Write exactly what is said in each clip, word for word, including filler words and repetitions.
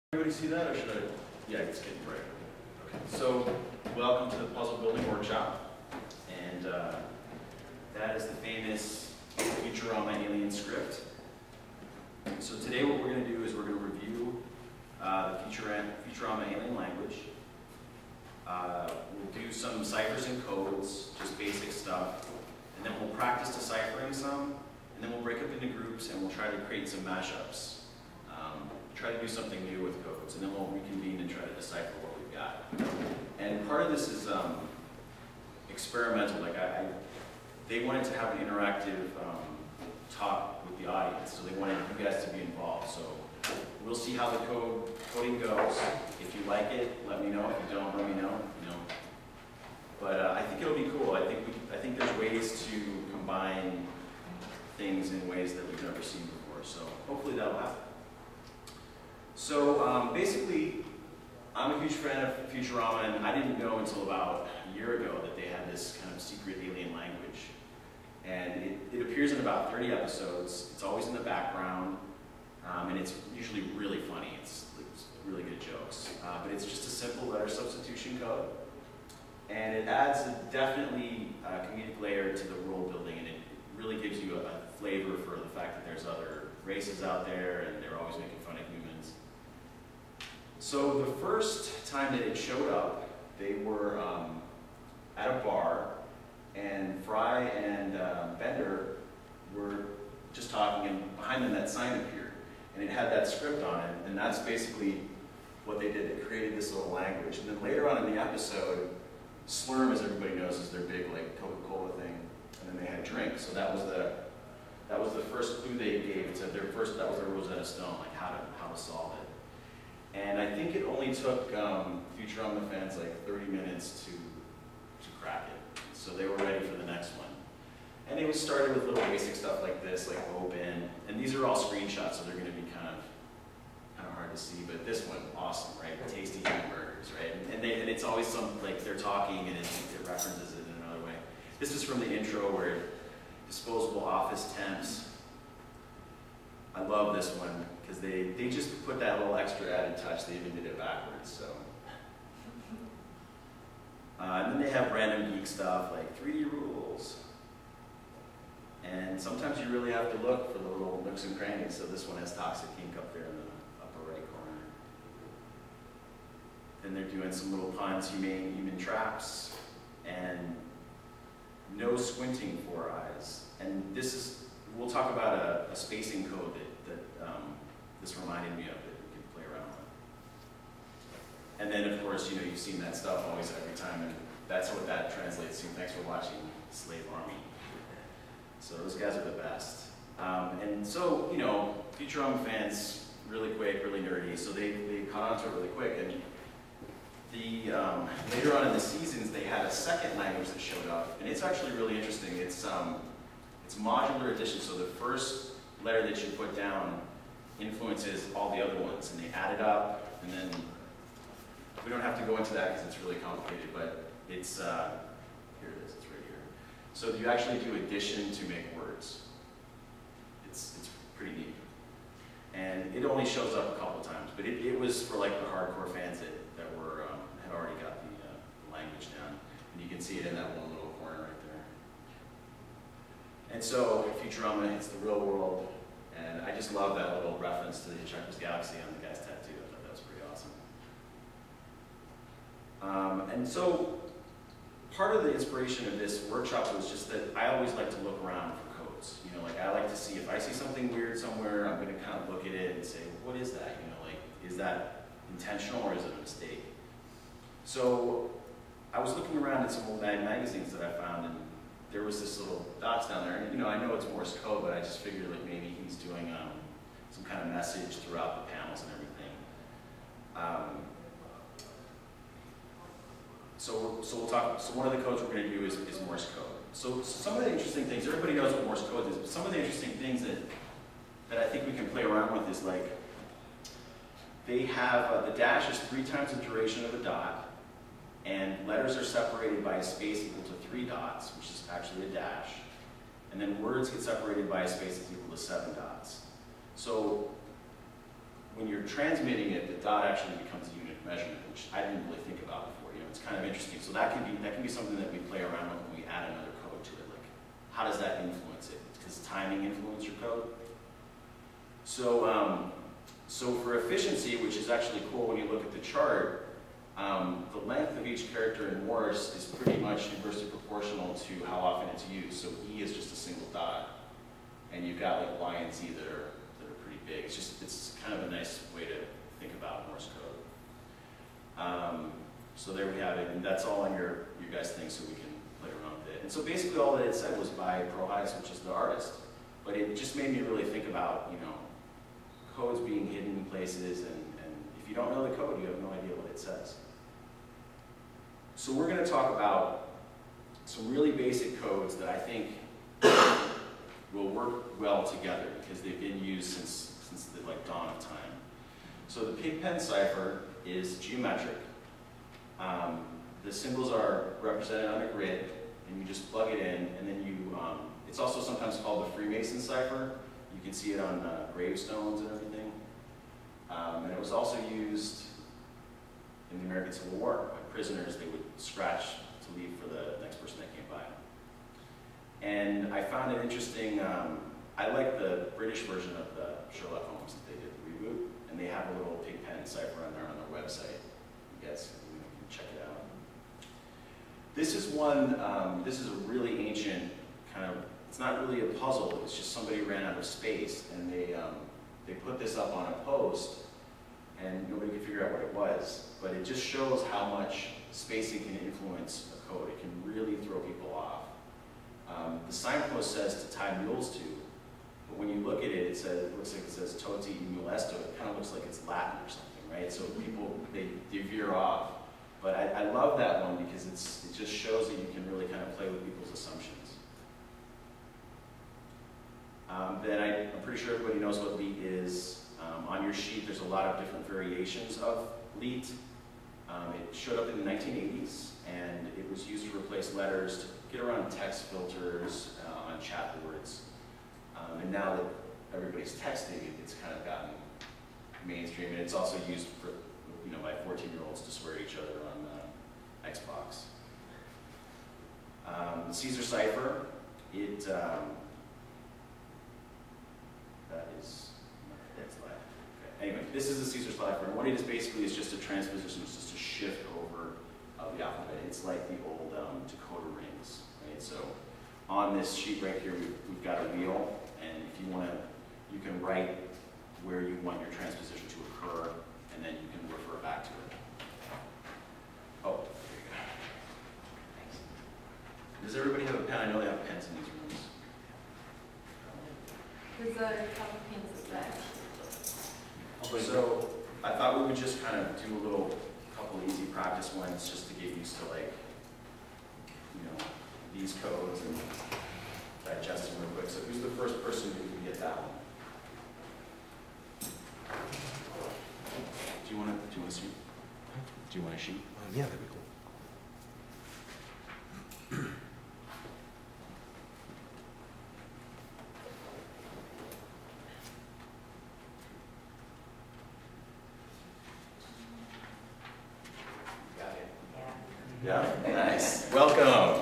Everybody see that, or should I? Yeah, it's getting bright. Okay. So, welcome to the puzzle building workshop, and uh, that is the famous Futurama alien script. So today, what we're going to do is we're going to review uh, the Futurama alien language. Uh, we'll do some ciphers and codes, just basic stuff, and then we'll practice deciphering some, and then we'll break up into groups, and we'll try to create some mashups. Um, try to do something new with codes, and then we'll reconvene and try to decipher what we've got. And part of this is um, experimental. Like I, I, they wanted to have an interactive um, talk with the audience, so they wanted you guys to be involved. So we'll see how the code coding goes. If you like it, let me know. If you don't, let me know. You know. But uh, I think it'll be cool. I think we, I think there's ways to combine things in ways that we've never seen before. So hopefully that'll happen. So um, basically, I'm a huge fan of Futurama, and I didn't know until about a year ago that they had this kind of secret alien language. And it, it appears in about thirty episodes. It's always in the background, um, and it's usually really funny. It's, it's really good jokes. Uh, but it's just a simple letter substitution code. And it adds a definitely uh, comedic layer to the world building, and it really gives you a, a flavor for the fact that there's other races out there, and they're always making fun of humans. So the first time that it showed up, they were um, at a bar, and Fry and uh, Bender were just talking, and behind them that sign appeared, and it had that script on it, and that's basically what they did. They created this little language, and then later on in the episode, Slurm, as everybody knows, is their big like Coca-Cola thing, and then they had drink. So that was the that was the first clue they gave to their first. That was their Rosetta Stone, like how to how to solve it. And I think it only took um, Futurama fans like thirty minutes to, to crack it. So they were ready for the next one. And it was started with little basic stuff like this, like open. And these are all screenshots, so they're going to be kind of kind of hard to see. But this one, awesome, right? Tasty hamburgers, right? And, and, they, and it's always some, like they're talking and it, it references it in another way. This is from the intro where disposable office temps. I love this one because they, they just put that little extra added touch. They even did it backwards. So, uh, and then they have random geek stuff like three D rules. And sometimes you really have to look for the little nooks and crannies. So this one has toxic ink up there in the upper right corner. Then they're doing some little puns, humane human traps, and no squinting for eyes. And this is, we'll talk about a, a spacing code that, that um, this reminded me of that we could play around with. And then, of course, you know, you've seen that stuff always every time, and that's what that translates to. Thanks for watching Slave Army. So those guys are the best. Um, and so, you know, Futurama fans, really quick, really nerdy, so they, they caught on to it really quick. And the, um, later on in the seasons, they had a second language that showed up, and it's actually really interesting. It's, um, it's modular addition, so the first letter that you put down influences all the other ones, and they add it up, and then we don't have to go into that because it's really complicated, but it's, uh, here it is, it's right here. So you actually do addition to make words. It's, it's pretty neat. And it only shows up a couple times, but it, it was for like the hardcore fans that, that were, um, had already got the uh, language down. And you can see it in that one little corner right there. And so Futurama hits the real world, and I just love that little reference to the Hitchhiker's Galaxy on the guy's tattoo. I thought that was pretty awesome. Um, and so part of the inspiration of this workshop was just that I always like to look around for codes. You know, like I like to see if I see something weird somewhere, I'm going to kind of look at it and say, what is that? You know, like, is that intentional or is it a mistake? So I was looking around at some old mag magazines that I found, and there was this little dots down there. And, you know, I know it's Morse code, but I just figured like maybe he's doing um, some kind of message throughout the panels and everything. Um, So, so we'll talk. So one of the codes we're going to do is, is Morse code. So, so some of the interesting things. Everybody knows what Morse code is, but some of the interesting things that that I think we can play around with is like they have uh, the dash is three times the duration of a dot, and letters are separated by a space equal to three dots, which is actually a dash, and then words get separated by a space that's equal to seven dots. So when you're transmitting it, the dot actually becomes a unit of measurement, which I didn't really think about before. You know, it's kind of interesting. So that can be that can be something that we play around with when we add another code to it. Like, how does that influence it? Does timing influence your code? So, um, so for efficiency, which is actually cool when you look at the chart, um, the length of each character in Morse is pretty much inversely proportional to how often it's used. So E is just a single dot, and you've got like Y and Z that are that are pretty big. It's just it's kind of a nice way to think about Morse code. Um, so there we have it, and that's all on your your guys' thing, so we can play around with it. And so basically, all that it said was by Proheis, which is the artist, but it just made me really think about you know codes being hidden in places, and, and if you don't know the code, you have no idea what it says. So we're going to talk about some really basic codes that I think will work well together because they've been used since since the like dawn of time. So the Pigpen cipher is geometric. Um, the symbols are represented on a grid, and you just plug it in, and then you. Um, it's also sometimes called the Freemason cipher. You can see it on uh, gravestones and everything. Um, and it was also used in the American Civil War. Like prisoners, they would scratch to leave for the next person that came by. And I found it interesting. Um, I like the British version of the Sherlock Holmes that they did the reboot, and they have a little Pigpen cipher on there on their website. You guys can check it out. This is one. Um, this is a really ancient kind of. It's not really a puzzle. It's just somebody ran out of space, and they um, they put this up on a post, and nobody could figure out what it was. But it just shows how much spacing can influence a code. It can really throw people off. Um, the signpost says to tie mules to, but when you look at it, it says it looks like it says toti mulesto. It kind of looks like it's Latin or something, right? So people they, they veer off. But I, I love that one because it's it just shows that you can really kind of play with people's assumptions. Um, then I, I'm pretty sure everybody knows what leet is. Um, on your sheet, there's a lot of different variations of leet. Um, it showed up in the nineteen eighties, and it was used to replace letters to get around text filters uh, on chat boards. Um, and now that everybody's texting, it, it's kind of gotten mainstream, and it's also used for, you know, by fourteen-year-olds to swear at each other on uh, Xbox. Um, the Caesar cipher, it. Um, That is, that's left. Okay. Anyway, this is the Caesar cipher, and what it is basically is just a transposition, it's just a shift over of the alphabet. It's like the old um, decoder rings, right? So on this sheet right here, we've, we've got a wheel, and if you want to, you can write where you want your transposition to occur, and then you can refer back to it. Oh, there you go. Thanks. Does everybody have a pen? I know they have pens in these rooms. There's a couple pins of that. So I thought we would just kind of do a little couple easy practice ones just to get used to like, you know, these codes and digest them real quick. So who's the first person who can get that one? Do you want to, do you want a sheet? Do you want a sheet? Um, yeah, that'd be cool. Yeah, nice. Welcome.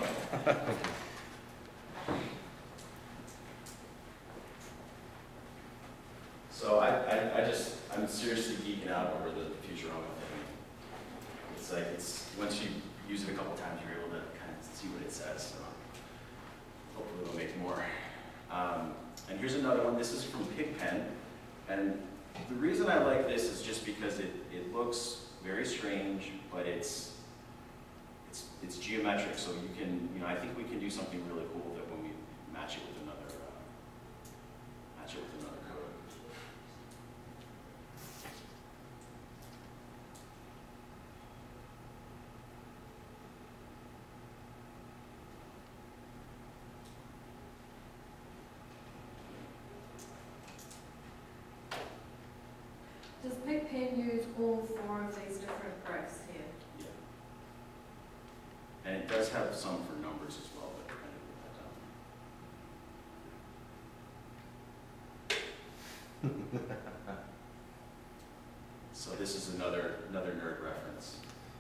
So I, I, I just, I'm seriously geeking out over the Futurama thing. It's like, it's, once you use it a couple times, you're able to kind of see what it says. So hopefully we'll make more. Um, and here's another one. This is from Pigpen. And the reason I like this is just because it, it looks very strange, but it's, It's, it's geometric, so you can, you know, I think we can do something really cool with it when we match it with another, uh, match it with another code. Does Pigpen use all four of these different graphs here? And it does have some for numbers as well, but we're going to put that down. So this is another another nerd reference.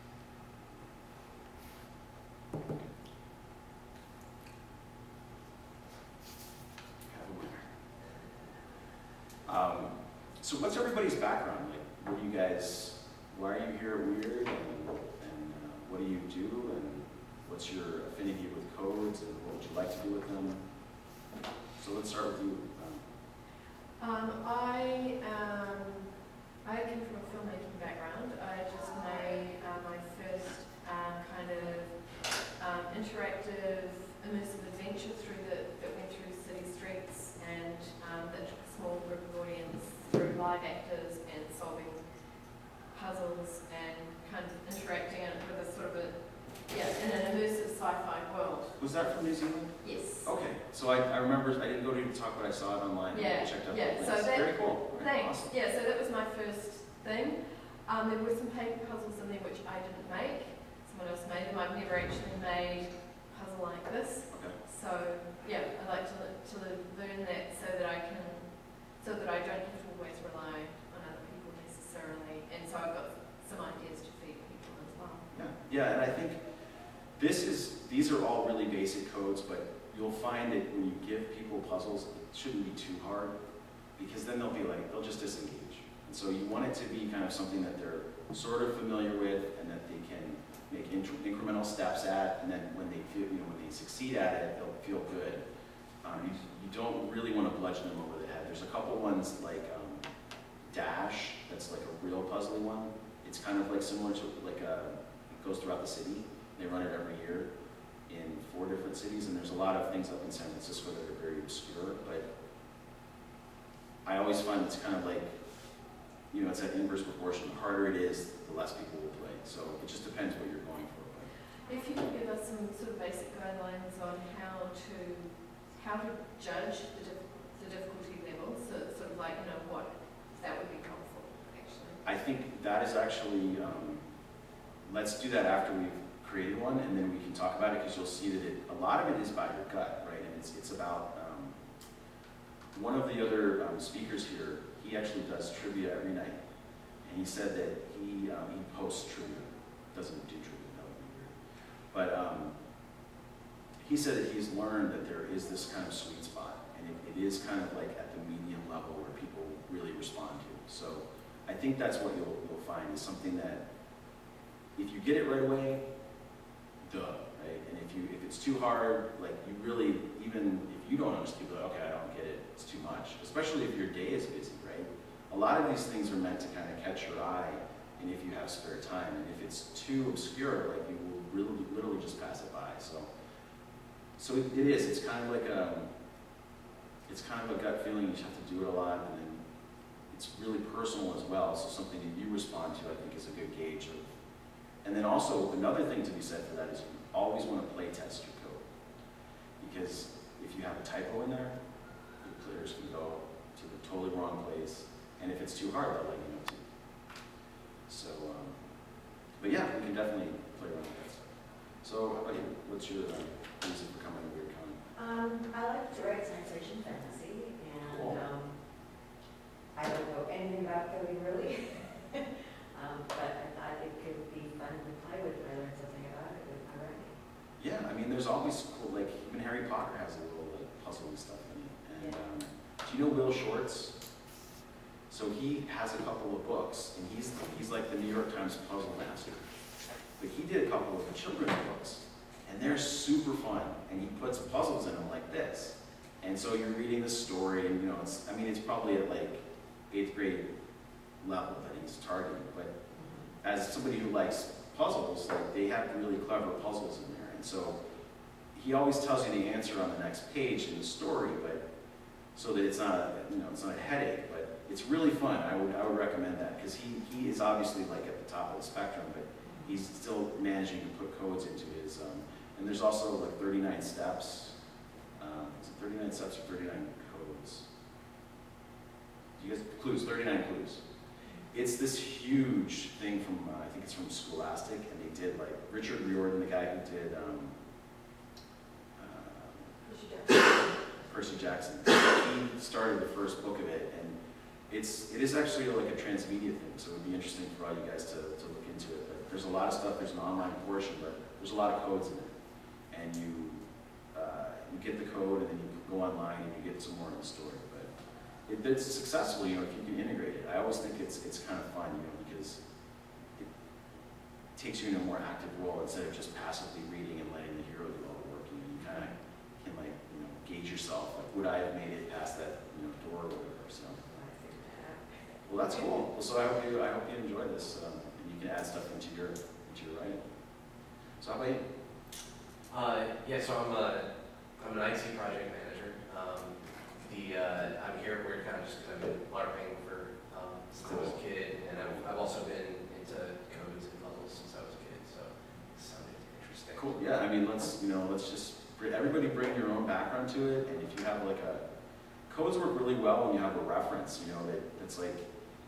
Um, so what's everybody's background? Like, what do you guys, why are you here at Wyrd, and, and uh, what do you do, and what's your affinity with codes, and what would you like to do with them? So let's start with you. Um, Um, I um, I came from a filmmaking background. I just made uh, my first uh, kind of um, interactive, immersive adventure through the that went through city streets and um, that took a small group of audience through live actors and solving puzzles and kind of interacting in it with a sort of a yeah in an immersive sci-fi world. was that from New Zealand? Yes. Okay, so I, I remember, I didn't go to talk, but I saw it online. Yeah, I checked out yeah, the so links. that- Very cool. Very Thanks. awesome. Yeah, so that was my first thing. Um, there were some paper puzzles in there which I didn't make. Someone else made them. I've never actually made a puzzle like this. Okay. So yeah, I like to, to learn that so that I can, so that I don't have to always rely on other people necessarily. And so I've got some ideas to feed people as well. Yeah, yeah, and I think this is, these are all really basic codes, but you'll find that when you give people puzzles, it shouldn't be too hard, because then they'll be like, they'll just disengage. And so you want it to be kind of something that they're sort of familiar with, and that they can make incre incremental steps at, and then when they feel, you know, when they succeed at it, they'll feel good. Um, you, you don't really want to bludgeon them over the head. There's a couple ones like um, Dash, that's like a real puzzly one. It's kind of like similar to like a, it goes throughout the city. They run it every year in four different cities, and there's a lot of things up in San Francisco that are very obscure, but I always find it's kind of like, you know, it's an inverse proportion. The harder it is, the less people will play. So it just depends what you're going for. But. If you could give us some sort of basic guidelines on how to how to judge the, dif the difficulty level, so it's sort of like, you know, what that would be helpful, actually. I think that is actually, um, let's do that after we've created one, and then we can talk about it, because you'll see that it, a lot of it is by your gut, right? And it's, it's about, um, one of the other um, speakers here, he actually does trivia every night. And he said that he, um, he posts trivia, doesn't do trivia, that would be weird. But um, he said that he's learned that there is this kind of sweet spot, and it, it is kind of like at the medium level where people really respond to. So I think that's what you'll, you'll find is something that, if you get it right away, duh, right? And if you if it's too hard, like you really, even if you don't understand, you're like, okay, I don't get it, it's too much. Especially if your day is busy, right? A lot of these things are meant to kind of catch your eye, and if you have spare time. And if it's too obscure, like you will really, literally just pass it by. So, so it, it is. It's kind of like a, it's kind of a gut feeling. You just have to do it a lot, and then it's really personal as well. So something that you respond to, I think, is a good gauge of. And then also, another thing to be said for that is you always want to play test your code. Because if you have a typo in there, the players can go to the totally wrong place. And if it's too hard, they'll let you know too. So, um, but yeah, we can definitely play around with that stuff. So, how about you? What's your uh, reason for coming to WyrDCon? Um, I like to write science fiction fantasy, and Cool. um, I don't know anything about coding really. Um, but I thought it could be fun to play with if I learned something about it with my writing. Yeah, I mean, there's always cool, like, even Harry Potter has a little like, puzzle and stuff in it. And Yeah. um, do you know Will Shortz? So he has a couple of books, and he's he's like the New York Times puzzle master. But he did a couple of children's books, and they're super fun. And he puts puzzles in them like this. And so you're reading the story, and you know, it's I mean, it's probably at like eighth grade level that he's targeting, but as somebody who likes puzzles, like they have really clever puzzles in there, and so he always tells you the answer on the next page in the story, but so that it's not a, you know, it's not a headache, but it's really fun. I would I would recommend that, because he he is obviously like at the top of the spectrum, but he's still managing to put codes into his um, and there's also like thirty-nine steps. Um, is it thirty-nine steps or thirty-nine codes? Do you guys clues? thirty-nine clues. It's this huge thing from, uh, I think it's from Scholastic, and they did like, Richard Wyrd, the guy who did um, uh, Percy Jackson, he started the first book of it, and it's, it is actually like a transmedia thing, so it would be interesting for all you guys to, to look into it. But there's a lot of stuff, there's an online portion, but there's a lot of codes in it. And you, uh, you get the code and then you go online and you get some more in the story. But if it's successful, you know, if you can integrate it, I always think it's, it's kind of fun, you know, because it takes you in a more active role instead of just passively reading and letting the hero do all the work. You know, you kind of can like, you know, gauge yourself, like, would I have made it past that, you know, door or whatever, so. Well, that's cool. Well, so I hope you, I hope you enjoy this, um, and you can add stuff into your, into your writing. So how about you? Uh, yeah, so I'm a, I'm an I T project manager. Um, the, uh, I'm here at Wyrd kind of just because I've been LARPing for, um, since I was a kid, and I've, I've also been into codes and puzzles since I was a kid, so it sounded interesting. Cool, yeah, I mean, let's, you know, let's just, everybody bring your own background to it, and if you have like a, codes work really well when you have a reference, you know, that it's like,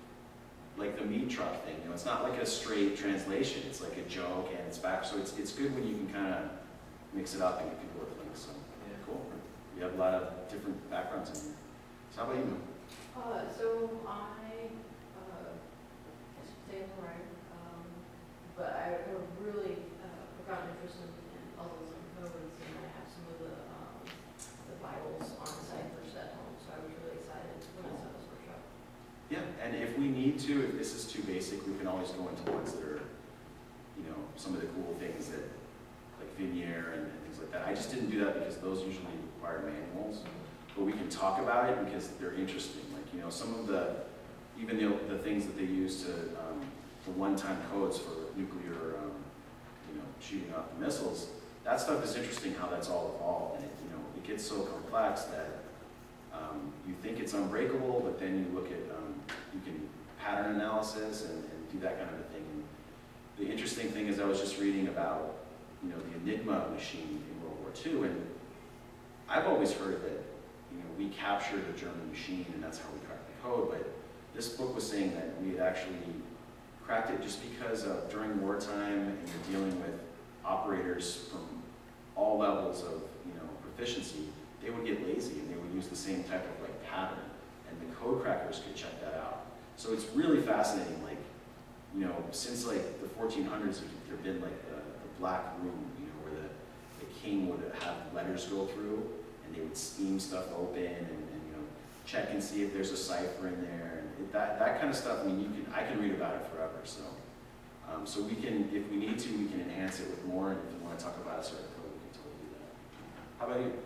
like the meat truck thing, you know, it's not like a straight translation, it's like a joke and it's back, so it's, it's good when you can kind of mix it up and get people to think, so, yeah, cool. You have a lot of different backgrounds in here. So how about you? Uh, so I, uh, stay in the writer, um, but I have really, uh, gotten interested in puzzles and codes, and I have some of the, um, the Bibles on site for at home, so I was really excited when I saw this workshop. Yeah, and if we need to, if this is too basic, we can always go into ones that are, you know, some of the cool things that, like Vignere and, and things like that. I just didn't do that because those usually require manuals, but we can talk about it because they're interesting. Like, you know, some of the, even the, the things that they use to, um, the one-time codes for nuclear, um, you know, shooting off the missiles, that stuff is interesting how that's all evolved, and it, you know, it gets so complex that um, you think it's unbreakable, but then you look at, um, you can pattern analysis and, and do that kind of a thing. And the interesting thing is I was just reading about, you know, the Enigma machine in World War Two, and I've always heard that, you know, we captured a German machine and that's how we cracked the code, but this book was saying that we had actually cracked it just because of during wartime and you're dealing with operators from all levels of, you know, proficiency, they would get lazy and they would use the same type of like pattern, and the code crackers could check that out. So it's really fascinating, like, you know, since like the fourteen hundreds, there have been like the, the black room, you know, where the, the king would have letters go through and they would steam stuff open and, and you know, check and see if there's a cipher in there, and it, that, that kind of stuff. I mean, you can, I can read about it forever, so. Um, so we can, if we need to, we can enhance it with more, and if you want to talk about a certain code, we can totally do that. How about you?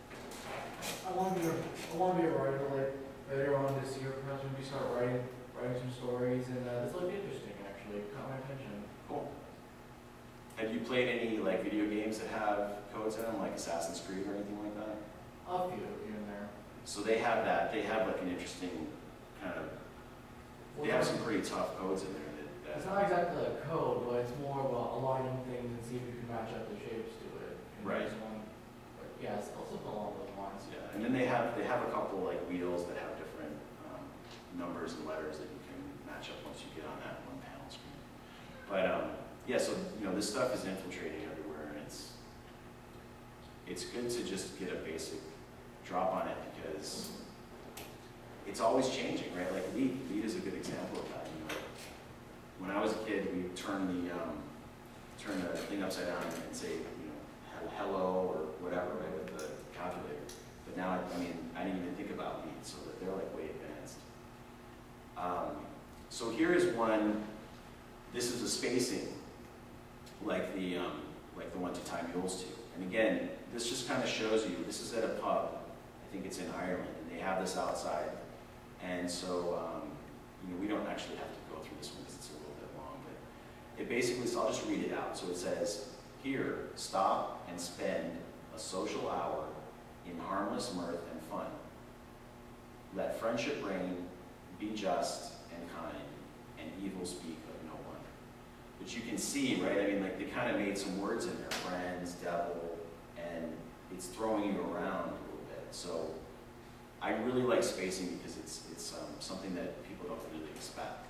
I want to be a, I want to be a writer, like, later on this year, perhaps when we start writing, writing some stories, and uh, this looked interesting, actually. It caught my attention. Cool. Have you played any, like, video games that have codes in them, like Assassin's Creed or anything like that? A few here and there. So they have that, they have, like, an interesting kind of, they have some pretty tough codes in there. That, that It's not exactly a code, but it's more about aligning things and see if you can match up the shapes to it. And Right. there's one- But yeah, it's also along those lines. Yeah, and then they have, they have a couple, like, wheels that have different um, numbers and letters that you can match up once you get on that one panel screen. But, um, yeah, so, you know, this stuff is infiltrating everywhere, and it's, it's good to just get a basic drop on it because it's always changing, right? Like Lead, Lead is a good example of that. You know, when I was a kid, we turn the um, turn the thing upside down and say, you know, hello or whatever, right, with the calculator. But now, I mean, I didn't even think about Lead, so that they're like way advanced. Um, so here is one. This is a spacing, like the um, like the one to tie mules to. And again, this just kind of shows you. This is at a pub. I think it's in Ireland, and they have this outside. And so, um, you know, we don't actually have to go through this one because it's a little bit long, but it basically, so I'll just read it out. So it says, here, stop and spend a social hour in harmless mirth and fun. Let friendship reign, be just and kind, and evil speak of no one. But you can see, right, I mean, like, they kind of made some words in there, friends, devil, and it's throwing you around a little bit. So I really like spacing because it's, it's um, something that people don't really expect.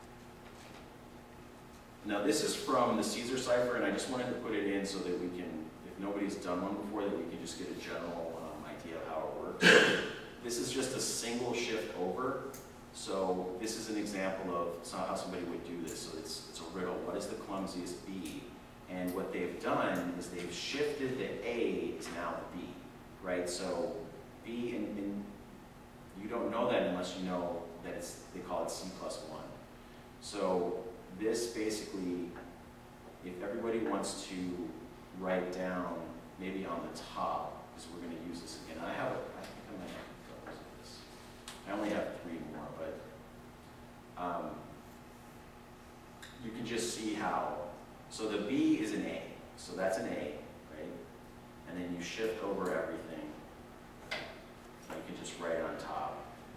Now this is from the Caesar cipher, and I just wanted to put it in so that we can, if nobody's done one before, that we can just get a general um, idea of how it works. This is just a single shift over, So this is an example of so- how somebody would do this. So it's, it's a riddle. What is the clumsiest B? And what they've done is they've shifted the A to now the B, right? So B, and, and you don't know that unless you know that it's, they call it C plus one. So this basically, if everybody wants to write down maybe on the top, because we're going to use this again. I have, a, I think I might have copies of this. I only have three more, but um, you can just see how. So the B is an A, so that's an A, right? And then you shift over everything. You can just write on top.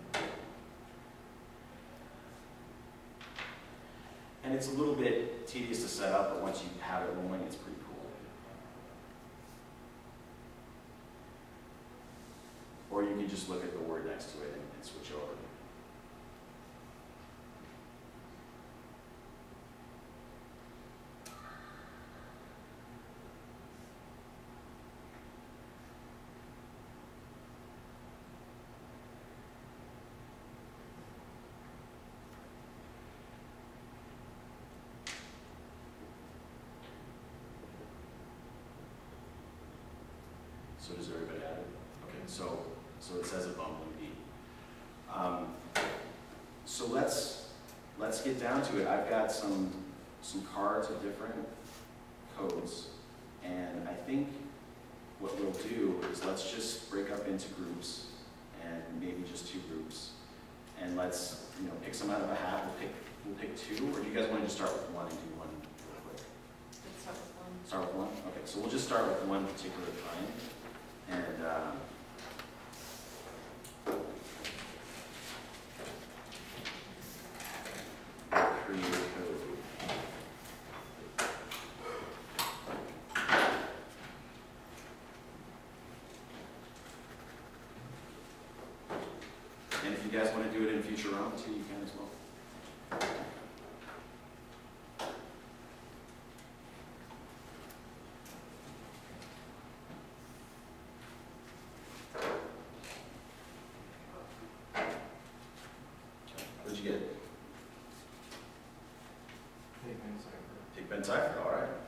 And it's a little bit tedious to set up, but once you have it rolling, it's pretty cool. Or you can just look at the word next to it and, and switch over. So does everybody have it? Okay, so so it says a bumbling bee. Um, so let's let's get down to it. I've got some some cards of different codes, and I think what we'll do is let's just break up into groups, and maybe just two groups, and let's you know pick some out of a hat. We'll pick we'll pick two, or do you guys want to just start with one and do one real quick? Let's start with one. Start with one. Okay, so we'll just start with one particular kind. And uh, create a code. And if you guys want to do it in future rounds too, you can as well. What'd you get? Pigment cipher. Pigment cipher, all right.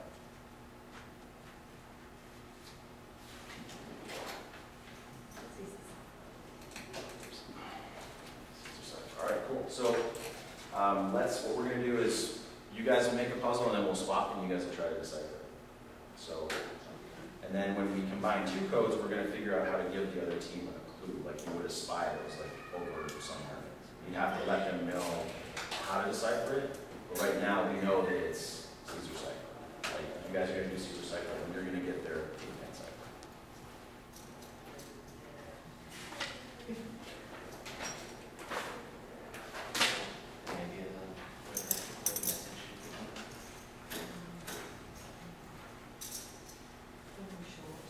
All right, cool. So um, let's, what we're going to do is you guys will make a puzzle and then we'll swap and you guys will try to decipher it. So, and then when we combine two codes, we're going to figure out how to give the other team a clue, like you would a spy that was like over somewhere. You have to let them know how to decipher it. But right now, we know that it's Caesar cipher. Like, if you guys are going to do Caesar cipher, then you're going to get their pigment cipher. Any idea on where the where the message should be? Very short.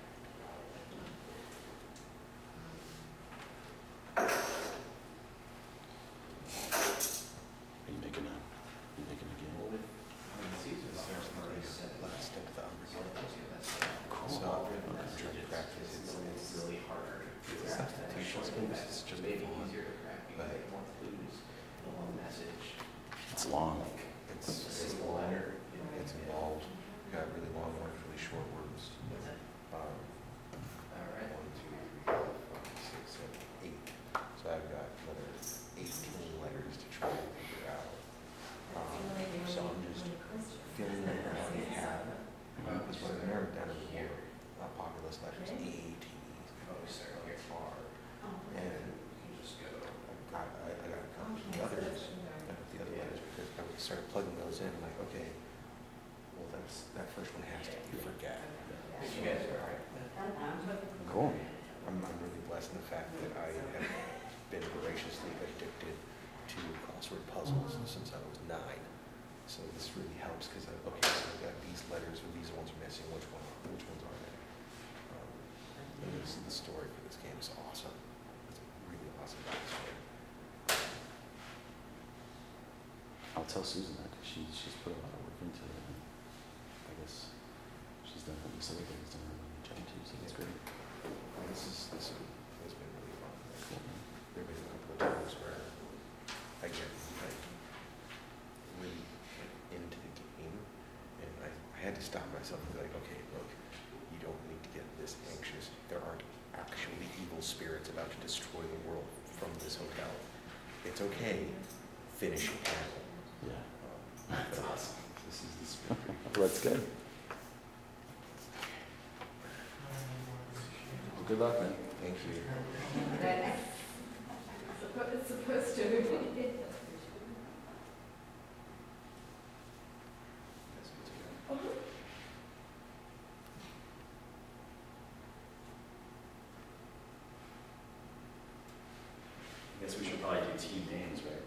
Are you making a, you making a game? Well, with, I mean, Caesar cipher is already set. Plastic thumbs. So it tells you that's the Cool. small So, written I'm message. trying to practice. It's, it's really harder to It's crack than a substitution short skills, message. it's just maybe fun. easier to crack because But- they have more clues in a long message. It's long. It's, A it's single letter. you know, it's yeah. involved. You got really long words, really short words. What's that? Um, All right. one, two, three, four, five, six, seven, eight. So I've got another eighteen letters to try and figure out. Um, so I'm just filling in what I already have. Because when I narrowed down to the more uh, populous letters, A, T, Oh, sorry, here. R, and You just go. I got, I, I got a couple of the others, I got the other letters because I would start plugging those in, like, okay, well, that's, that first one has to be forget. You guys are all right. Cool. I'm, I'm really blessed in the fact that I have been voraciously addicted to crossword puzzles since I was nine. So this really helps because, okay, so I've got these letters, or these ones are missing, which one, which ones are they? Um, and this, the story for this game is awesome. It's really awesome backstory. I'll tell Susan that because she, she's put a lot of work into it. And I guess she's done at least other things done her own job too, so that's great. And this is, this has been really fun. Cool, man. There have been a couple of times where had to stop myself and be like, okay, look, you don't need to get this anxious. There aren't actually evil spirits about to destroy the world from this hotel. It's okay. Finish your panel. Yeah. That's awesome. This is the spirit. Well, that's good. Well, good luck, man. Thank you. That's suppo- it's supposed to. That's good to know. I guess we should probably do team names, right?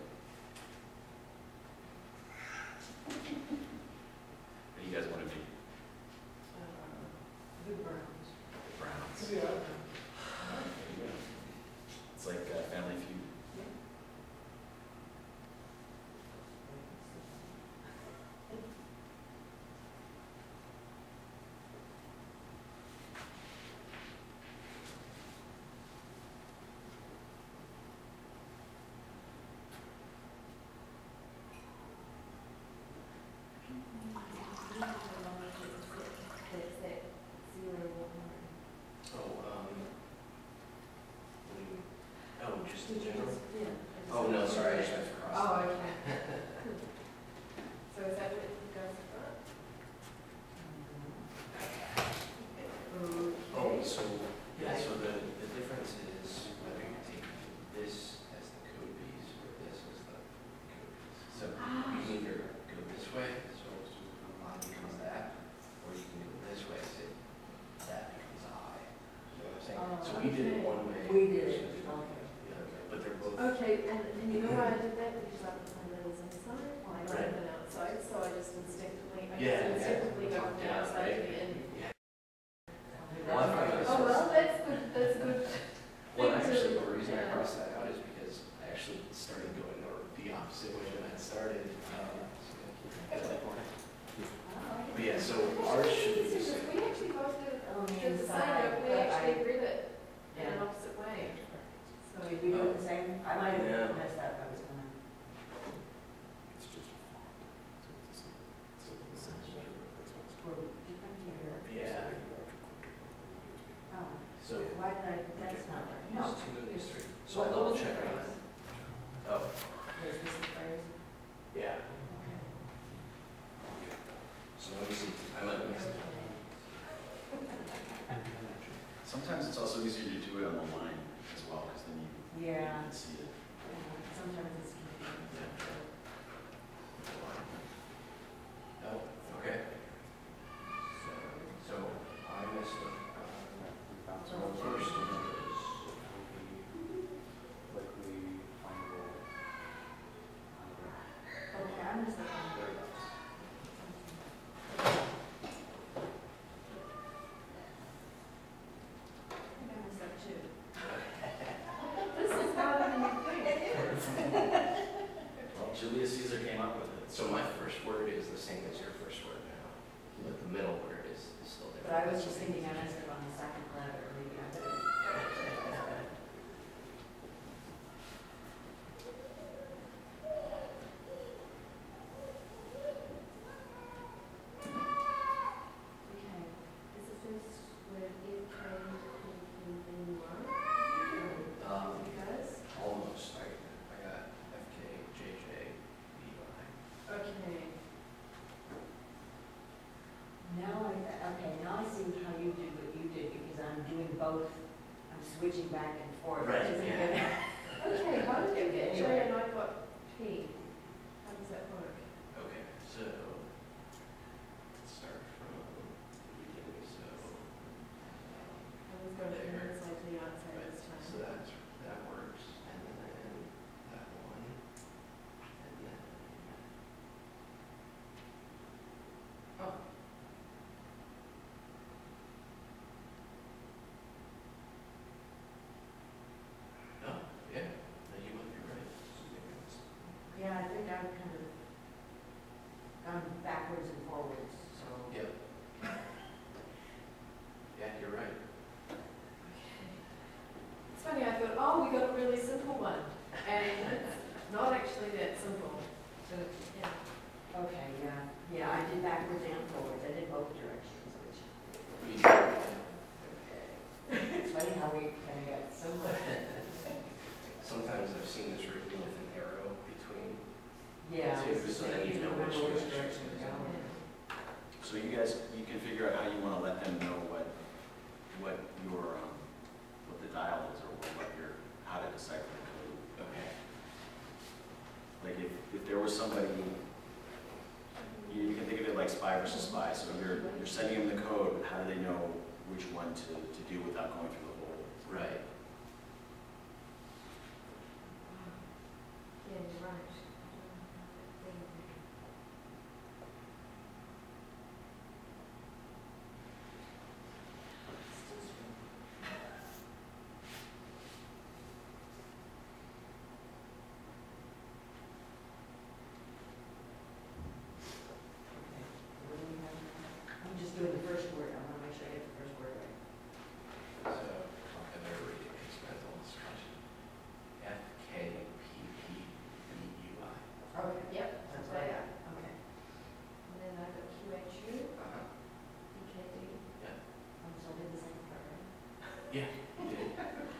What do you guys want to be? Uh, The Browns. The Browns. Yeah. There you go. It's like uh, Family Feud. That's that zero one. Oh, um, what do you, oh, just in Did you general? just, yeah. Oh, no, sorry, I just meant for cross. Oh, okay. So is that what you guys thought? Oh, so, yeah, so the, the difference is whether you take this as the code piece or this as the code piece. So you can either go this way, so I becomes that, or you can go this way, so that becomes I. You know what I'm saying? So we did it one way. We did it, versus- okay. Yeah, okay, but they're both. Okay, and, and you know why I did that? Because I was my letters inside, well, I Right. rather than outside, so I just instinctively, I Yeah, just yeah. instinctively go from the Yeah, outside to right. the in. Yeah. Well, I thought it was- Oh, well, that's good, that's good. Well, thing to- actually, the reason I yeah. crossed that out is because I actually started going or the opposite way that I had started. um, But yeah, so ours should be the Because same. we actually both did, On the did the same, inside, but we but actually I- read it in Yeah. an opposite way. So Did we do it the same? I might Yeah. have messed up, I was gonna. It's just a font. So it's the same. So it's the same replacements. We're different here. Yeah, Oh, so why did I, that's not right. here's No. two of these three. So I'll double check on it. Oh, There's this phrase. yeah. Okay. So let me see, I might have missed it. Sometimes it's also easier to do it on the line as well, because then you Yeah. can see it. Yeah, sometimes it's confusing. Oh, okay. So I missed it. So first one is, Okay, I missed that one. I think I missed that too. This is harder than you think. Well, Julius Caesar came up with it. so my first word is the same as your first word now, but the middle word is, is still different. But I was just thinking I missed it on the second letter, maybe I did. Okay, is the first word F, K, P, P, N, Y? Um, You guys? almost, I, I got F K, J J, B I. Okay. Now I, okay, now I see how you did what you did, because I'm doing both, I'm switching back and forth. Right, Isn't yeah. it? Okay, how did you get J Anyway. and I got P? How does that work? Okay, so, let's start from the beginning, so. I was going from the There. inside to the outside Right, this time. so that's, that works, and then that one, and then. Oh. Oh, yeah, no, you might be right. Yeah, I think I've kind of gone backwards and forwards, so. Yep. Yeah, you're right. It's funny, I thought, oh, we got a really simple one, and it's not actually that simple. So, yeah. Okay, yeah, yeah, I did backwards and forwards, I did So you guys, you can figure out how you want to let them know what, what your, um, what the dial is, or what your, how to decipher the code. Okay. Like if, if there was somebody, you, you can think of it like spy versus spy. So you're, you're sending them the code, how do they know which one to, to do without going through the whole? Right. Yeah, you're right. I'm just doing the first word, I want to make sure I get the first word right. So, and they're reading experimental instruction. F K P P B U I. Okay. Yep, That's that's what I right. got, okay. And then I've got Q H U, Uh-huh. E K D. Yeah. I'm so I did the same part, right? Yeah, you did.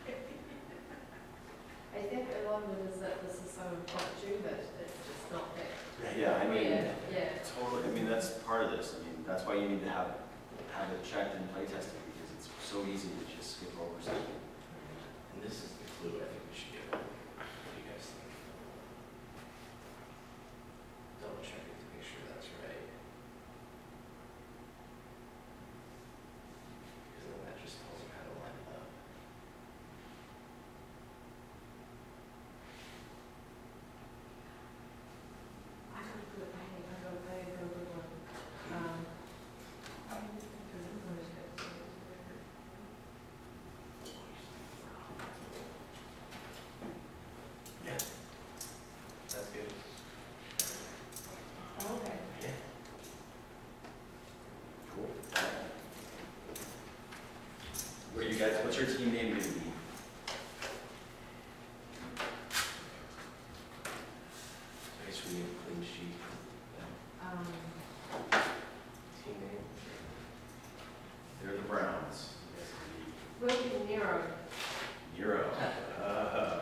I think a lot of it is that this is so important too, but it's just not that. Yeah, I mean, Yeah, yeah. totally, I mean, that's part of this. I mean, that's why you need to have, have it checked and play tested, because it's so easy to just skip over something. And this is the clue I think we should give them. What do you guys think? Double check it to make sure that's right. Because then that just tells them how to line it up. I got a good, I I got a very good one. Um, because I'm going to get to Yeah. That's good. Okay. Yeah. Cool. What are you guys, what's your team name going to be? I guess we need a clean sheet. Um, Team name. They're the Browns. You guys Wilkie Nero. can be Nero. Uh,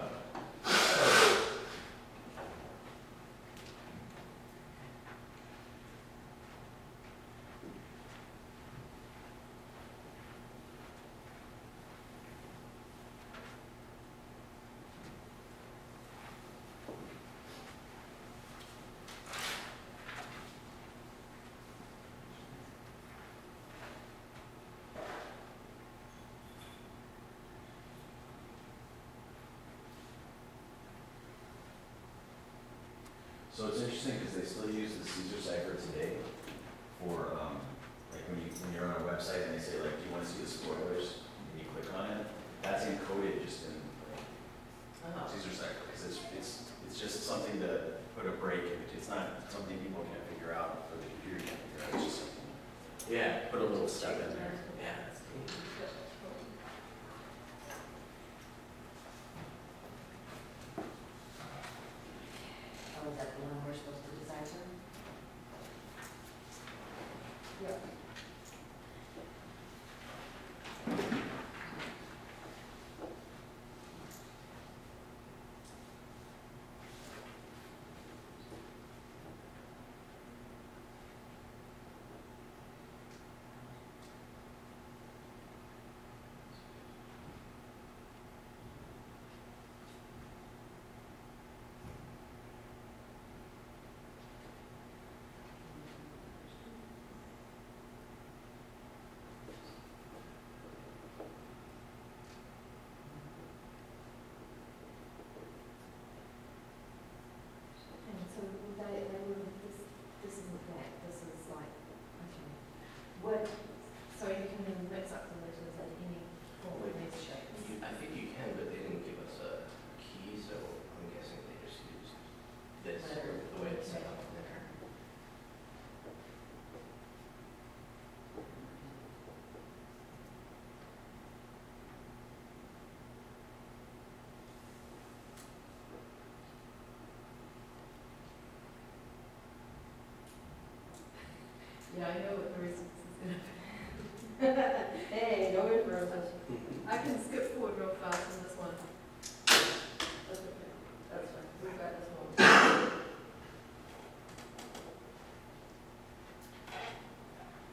So it's interesting because they still use the Caesar cipher today for, um, like when you, when you're on a website and they say like, do you want to see the spoilers? And you click on it, that's encoded just in like, Uh-huh. Caesar cipher, because it's, it's, it's just something to put a break in. It's not something people can't figure out, or the computer can't figure out. It's just something, Yeah. put a little step in there. Yeah, that's neat. Oh, is that the one we're supposed to decipher? Yep. And so they, they were, this, this isn't that, this is like, okay. What, so you can mix up the letters at any form of these shapes? You- I think you can, but they didn't give us a key, so I'm guessing they just used this, Whatever. the way it's set up in there. Yeah, I know what the resistance is gonna be. Hey, no info. I can skip forward real fast on this one. That's okay, that's fine, we've got this one.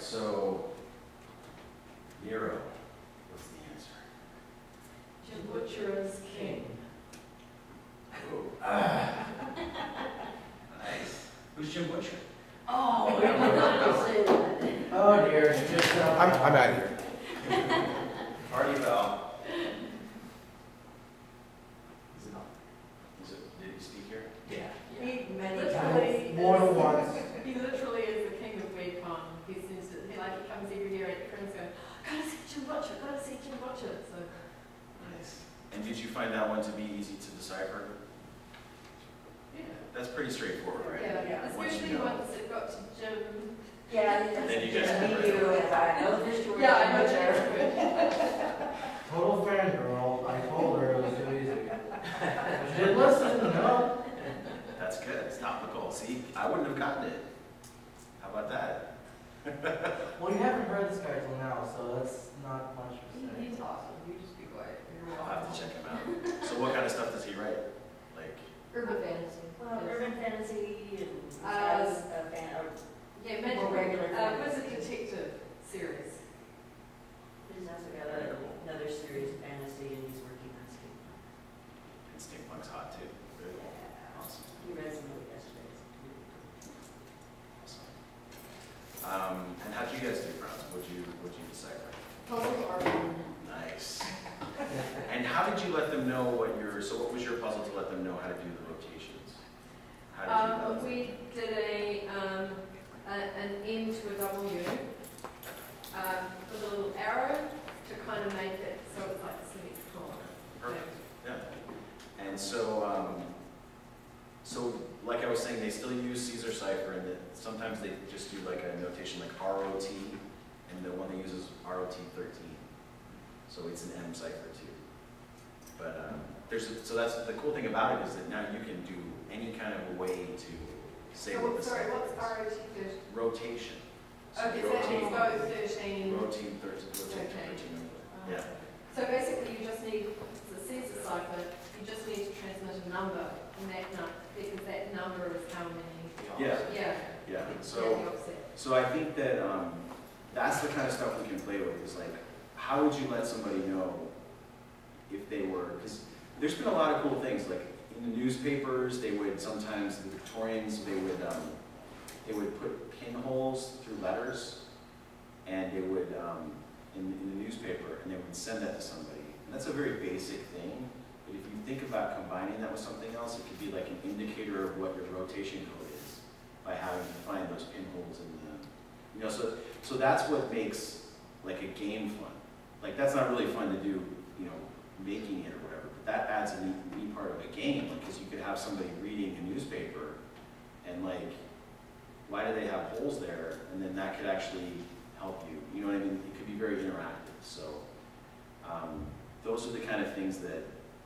so Nero, what's the answer? Jim Butcher is king. Oh, ah. Nice. Who's Jim Butcher? Oh, we did not say that. Oh dear, it's just, uh. I'm, I'm out of here. Party foul. Is it not? Is it, did he speak here? Yeah. He many Literally times. More than is- once. He literally is the king of Wyrd. He seems to, he like, he comes every year at Christmas going, gotta see Jim Butcher, gotta see Jim Butcher, so. Nice. And did you find that one to be easy to decipher? Yeah. That's pretty straightforward, right? Yeah, Yeah. Once especially you know. once it got to Jim. Yeah, Then you just guys me, can you, write. and I know the first word. Yeah, I know Butcher. Jim. Total fangirl, I told her it was too easy. She didn't listen, no. That's good. It's topical. See, I wouldn't have gotten it. How about that? Well, you haven't heard this guy till now, so that's not much to say. He's awesome, you just be quiet. You're I'll have to welcome. check him out. So what kind of stuff does he write? Like, Urban fantasy. Well, Yes. urban fantasy and Uh, has a fan, or Yeah, More magic, regular uh, fantasy. wizard detective series. he's also got a- another series of fantasy and he's working on steampunk. and steampunk's hot too. Good. Yeah. Awesome. He read some of it yesterday. Awesome. Um, and how'd you guys do, Browns? What'd you, what'd you decipher? Puzzle art. Nice. And how did you let them know what your, so what was your puzzle to let them know how to do the rotations? How did you Um, we did a, um, a, an M to a W, um, with a little arrow to kind of make it so it's like a semi-colon. Perfect, yeah. And so, um, so like I was saying, they still use Caesar cipher, and that sometimes they just do like a notation like R O T, and the one they use is R O T thirteen. So it's an M cipher too. But um, there's, a, so that's, the cool thing about it is that now you can do any kind of a way to say Oh, what the sorry, cipher what's is. R O T first? Rotation. So Okay, so that rotate- means go thirteen. Rotate thirteen, rotate Okay. thirteen. Um, Yeah. So basically, you just need, it's a Caesar cipher, you just need to transmit a number, and that num, because that number is how many. Yeah. Yeah. Yeah, Yeah, so, the offset. so I think that, um, that's the kind of stuff we can play with, is like, how would you let somebody know if they were, because there's been a lot of cool things, like in the newspapers, they would sometimes, the Victorians, they would, um, they would put pinholes through letters, and they would, um, in, in the newspaper, and they would send that to somebody. And that's a very basic thing, but if you think about combining that with something else, it could be like an indicator of what your rotation code is, by having to find those pinholes in the, you know, so, so that's what makes like a game fun. Like that's not really fun to do, you know, making it or whatever, but that adds a neat, neat part of a game, because you could have somebody reading a newspaper and like, why do they have holes there? And then that could actually help you, you know what I mean? It could be very interactive, so um, those are the kind of things that,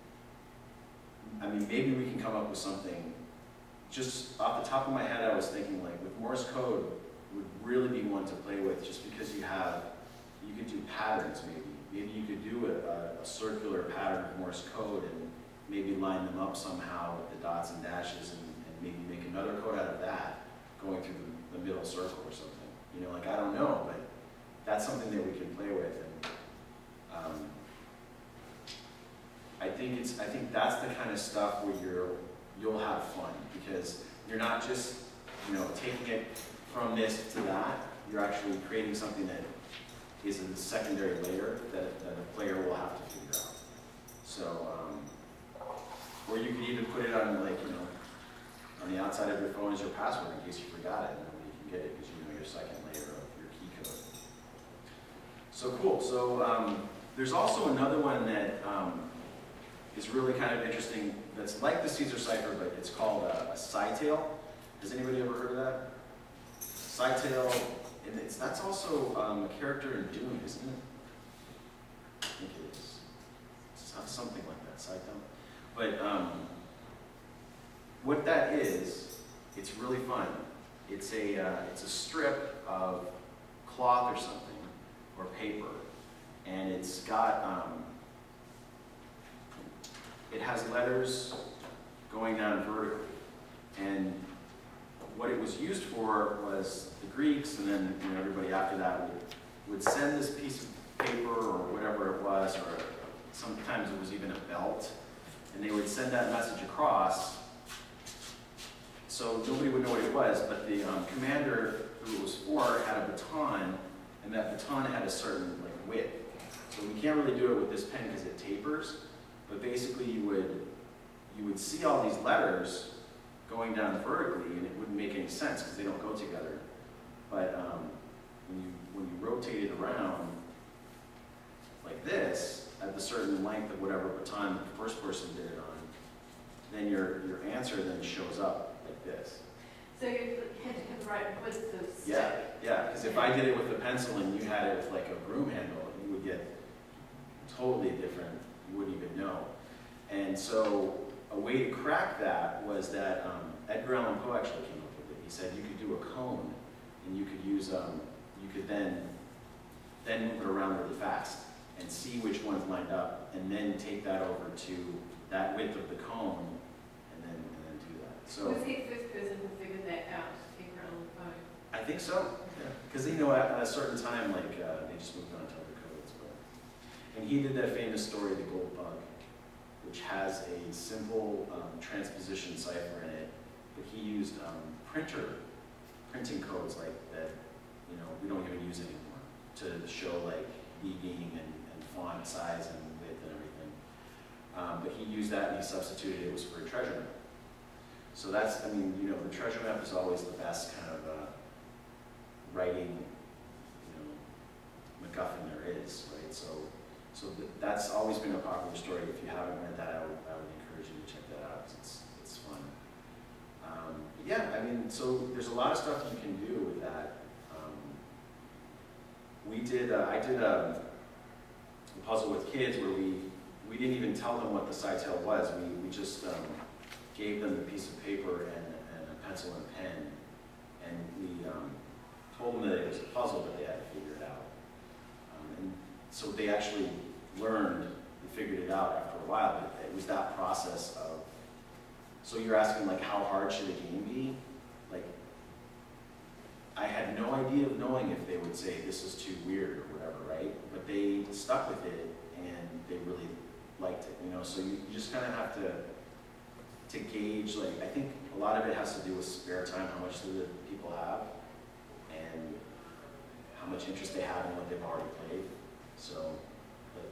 I mean, maybe we can come up with something. Just off the top of my head, I was thinking like with Morse code would really be one to play with, just because you have, you could do patterns maybe. Maybe you could do a, a, a circular pattern of Morse code and maybe line them up somehow with the dots and dashes, and, and maybe make another code out of that going through the, the middle circle or something. You know, like I don't know, but that's something that we can play with. And um, I think it's, I think that's the kind of stuff where you're, you'll have fun, because you're not just, you know, taking it from this to that. You're actually creating something that is a secondary layer that, that a player will have to figure out. So, um, or you could even put it on, like, you know, on the outside of your phone as your password in case you forgot it, and nobody can get it because you know your second layer of your key code. So cool. So um, there's also another one that um, is really kind of interesting. That's like the Caesar cipher, but it's called a, a side-tail. Has anybody ever heard of that? Side-tail, and it's, that's also um, a character in Dune, isn't it? I think it is. It's something like that, side-tail. But um, what that is, it's really fun. It's a, uh, it's a strip of cloth or something, or paper, and it's got, um, it has letters going down vertically, and what it was used for was the Greeks, and then you know, everybody after that would, would send this piece of paper or whatever it was, or sometimes it was even a belt, and they would send that message across, so nobody would know what it was, but the um, commander who it was for had a baton, and that baton had a certain like width. So we can't really do it with this pen because it tapers, but basically you would, you would see all these letters going down vertically, and it wouldn't make any sense because they don't go together. But um, when you when you rotate it around like this, at the certain length of whatever baton the first person did it on, then your your answer then shows up like this. So you had to have right with the stick. Yeah, yeah. Because if I did it with a pencil and you had it with like a broom handle, you would get totally different. You wouldn't even know. And so a way to crack that was that um, Edgar Allan Poe actually came up with it. He said you could do a cone, and you could use, um, you could then, then move it around really fast and see which ones lined up, and then take that over to that width of the cone, and then and then do that. So Was he the first person who figured that out, Edgar Allan Poe? I think so. Yeah, because you know at, at a certain time, like uh, they just moved on to other codes. But and he did that famous story, The Gold Bug, which has a simple um, transposition cipher in it, but he used um, printer, printing codes like that, you know, we don't even use anymore, to show like leading and, and font size and width and everything. Um, but he used that and he substituted it was for a treasure map. So that's, I mean, you know, the treasure map is always the best kind of uh, writing, you know, MacGuffin there is, right? So. So th that's always been a popular story. If you haven't read that, I would, I would encourage you to check that out because it's, it's fun. Um, but yeah, I mean, so there's a lot of stuff you can do with that. Um, we did, uh, I did a, a puzzle with kids where we, we didn't even tell them what the side tail was. We, we just um, gave them a piece of paper and, and a pencil and a pen, and we um, told them that it was a puzzle, but they had to figure it out. Um, and so they actually learned and figured it out after a while, but it was that process of, so you're asking like how hard should a game be? Like, I had no idea of knowing if they would say this is too weird or whatever, right? But they stuck with it and they really liked it, you know? So you, you just kind of have to, to gauge, like, I think a lot of it has to do with spare time, how much do the people have, and how much interest they have in what they've already played. So, but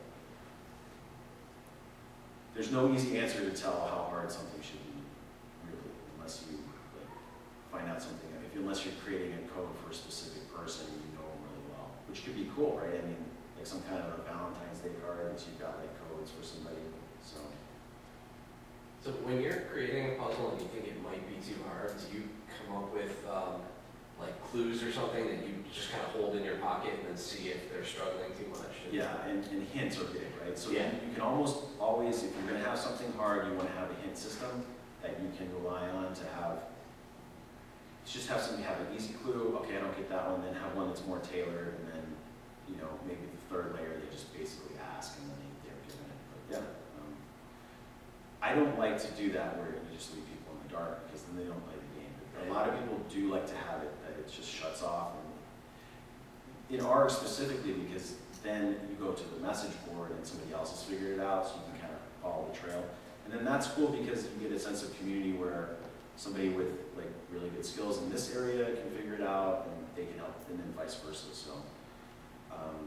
there's no easy answer to tell how hard something should be, really, unless you like, find out something. If you, unless you're creating a code for a specific person, you know them really well, which could be cool, right? I mean, like some kind of a Valentine's Day card that you've got like codes for somebody. So, So when you're creating a puzzle and you think it might be too hard, do you come up with um, like clues or something that you just kind of hold in your pocket and then see if they're struggling too much? yeah, and, and hints are big, right? So Yeah. you, you can almost always, if you're going to have something hard, you want to have a hint system that you can rely on to have. Just have somebody have an easy clue. Okay, I don't get that one. Then have one that's more tailored, and then you know maybe the third layer they just basically ask, and then they, they're given it. But yeah, um, I don't like to do that where you just leave people in the dark because then they don't play the game. But a lot of people do like to have it that it just shuts off. And in R specifically, because then you go to the message board and somebody else has figured it out, so you can kind of follow the trail. And then that's cool because you get a sense of community where somebody with like really good skills in this area can figure it out, and they can help, and then vice versa. So, um,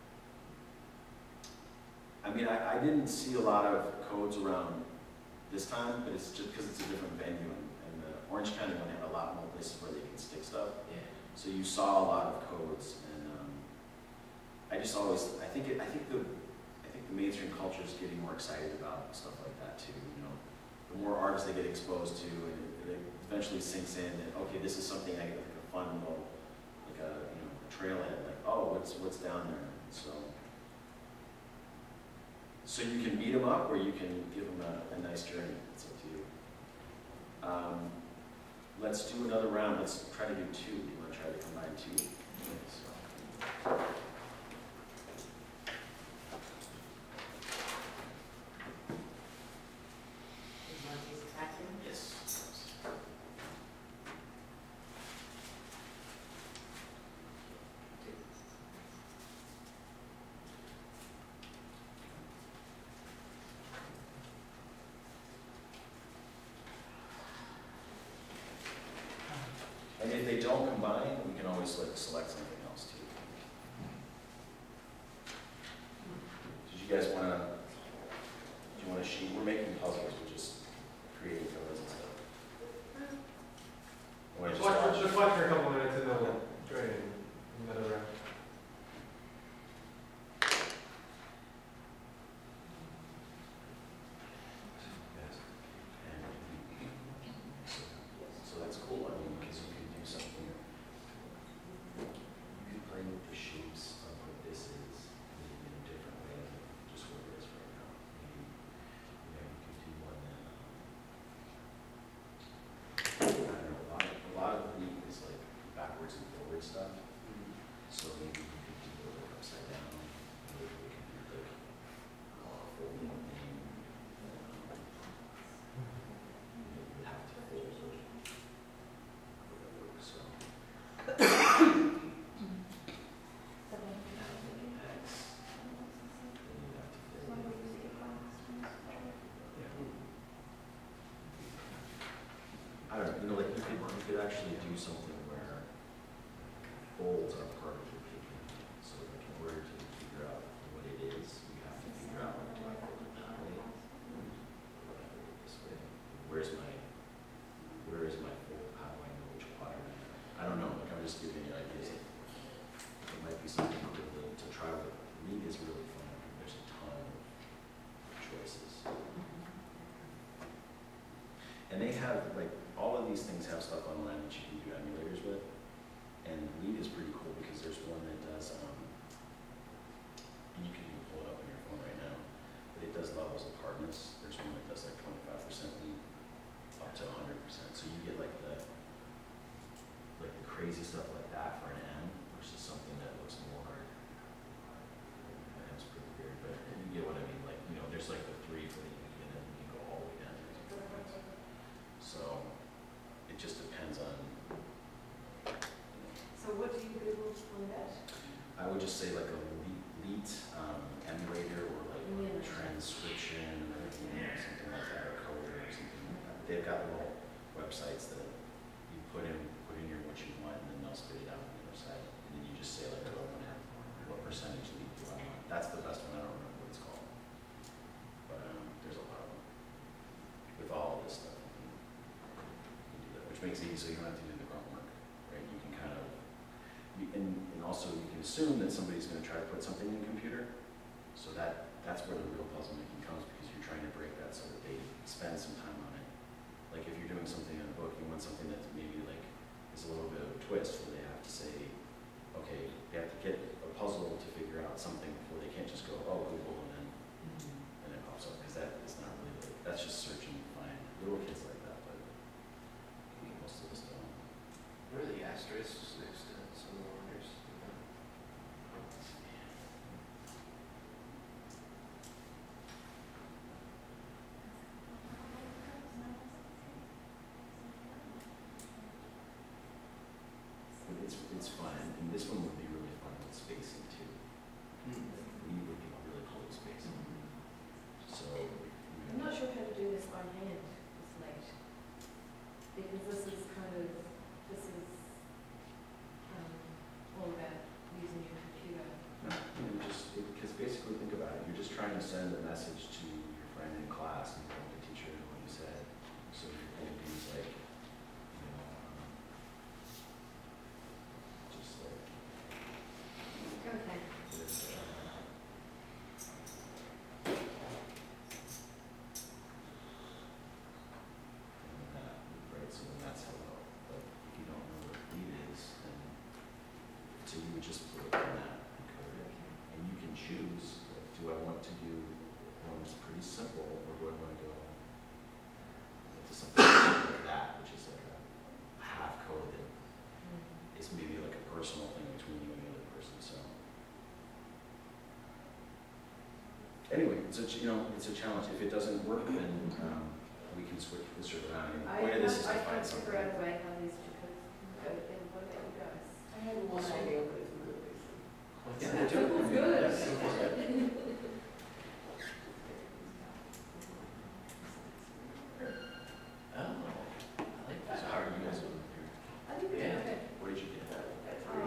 I mean, I, I didn't see a lot of codes around this time, but it's just because it's a different venue, and, and the Orange County one had a lot more places where they can stick stuff. Yeah. So you saw a lot of codes, and um, I just always, I think, it, I think the, I think the mainstream culture is getting more excited about stuff like that too. You know, the more artists they get exposed to, and it, it eventually sinks in that okay, this is something I like a fun little, like a you know, a trailhead. Like oh, what's what's down there? So, so you can beat them up, or you can give them a, a nice journey. It's up to you. Um, let's do another round. Let's try to do two. Do you want to try to combine two? So. Monty's attacking. Yes. always like select something else too. Did you guys wanna, do you want a sheet? We're making puzzles, we're just creating colors and stuff. Wanna Just just watch, watch? just watch for a couple minutes and then we'll try and another round. So that's cool, I mean, because you can do something, you can play with the shapes of what this is maybe in a different way than just what it is right now. Maybe, you know, you could do one that, um, I don't know, a lot, a lot of the is like backwards and forward stuff. So maybe you could do it like upside down, maybe we could do like, uh, folding thing. You would have to fold it. So. I don't know, you know, like you could, you could actually do something where folds are part of your figure. So like in order to figure out what it is, you have to figure out, like, do I fold it that way? Or do I fold it this way? Where's my, where is my fold? How do I know which quadrant? I don't know, like I'm just giving you ideas. It might be something cool to, to try with. Read is really fun. There's a ton of choices. And they have, like, all of these things have stuff online that you can do emulators with. And Lead is pretty cool because there's one that does, um, and you can even pull it up on your phone right now, but it does levels of hardness. There's one that does like twenty-five percent Lead up to one hundred percent. So you get like the, like the crazy stuff like that for an M versus something that looks more, that's pretty weird, but you get what I mean. Like, you know, there's like the three for the E and then you can go all the way down to the two points. So it just depends on, So what do you Google for that? I would just say like a Leet um, emulator or like Yeah. transcription or you know, something like that, or coder or something like that. They've got little websites that you put in put in your what you want and then they'll spit it out on the other side. And then you just say like, oh, I want to have what percentage Leet do I want? That's the best one. I don't remember what it's called. But um, there's a lot of them. With all of this stuff, you can, you can do that, which makes it easy so you don't have to do the grunt work, right? You can kind of, you, and, and also you can assume that somebody's going to try to put something in a computer, so that that's where the real puzzle making comes because you're trying to break that so that they spend some time on it. Like if you're doing something in a book, you want something that maybe like is a little bit of a twist where they have to say, okay, they have to get a puzzle to figure out something before they can't just go, oh, Google, and then and it pops up because that is not really the, that's just searching to find little kids like that, but I mean, most of us don't. What are the asterisks next to some of the wonders? But it's it's fun, and this one would be really fun with spacing too. We would be really cool with spacing. So I'm not sure how to do this by hand this late. Because this is kind of, this is um, all about using your computer. you know, just because basically think about it, you're just trying to send a message to your friend in class and tell the teacher what you said. So you're doing things like, you know, um, just like Okay. this. Uh, and that, right? So then that's hello. But if you don't know what read is, then so you would just put it in that and code it. And you can choose, like, do I want to do one that's pretty simple, or do I want to go to something like that, which is like a half code that is maybe like a personal thing between you and the other person. So anyway, it's a ch- you know it's a challenge. If it doesn't work, then um, we can switch this around. And the I point of can't, this is to I find can't something. figure out a way how these two could go, and what about you guys? I had one So- idea, but it's really basic. Yeah, they're doing Simple is it. good. Yeah, simple is good. Oh, I like So that. how are you guys doing here? I think it's Yeah. okay. What did you get? Um,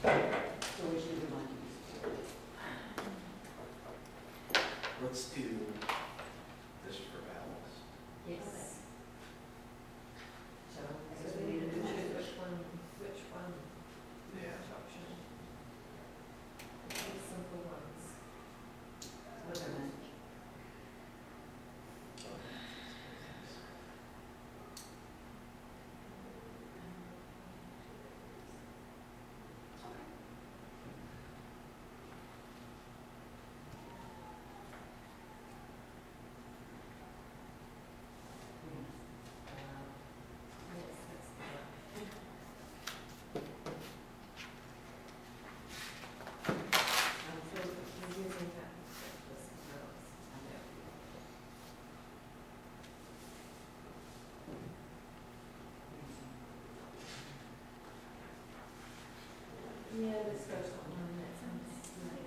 So we should do one. Let's do this for vowels. Yes. So, I So guess we we need to need to choose choose. which one, which one Yeah. option. These simple ones. What are they? Yes, that's the one. Um, so, We're using that. This is those. Yeah, this goes on one that sounds like.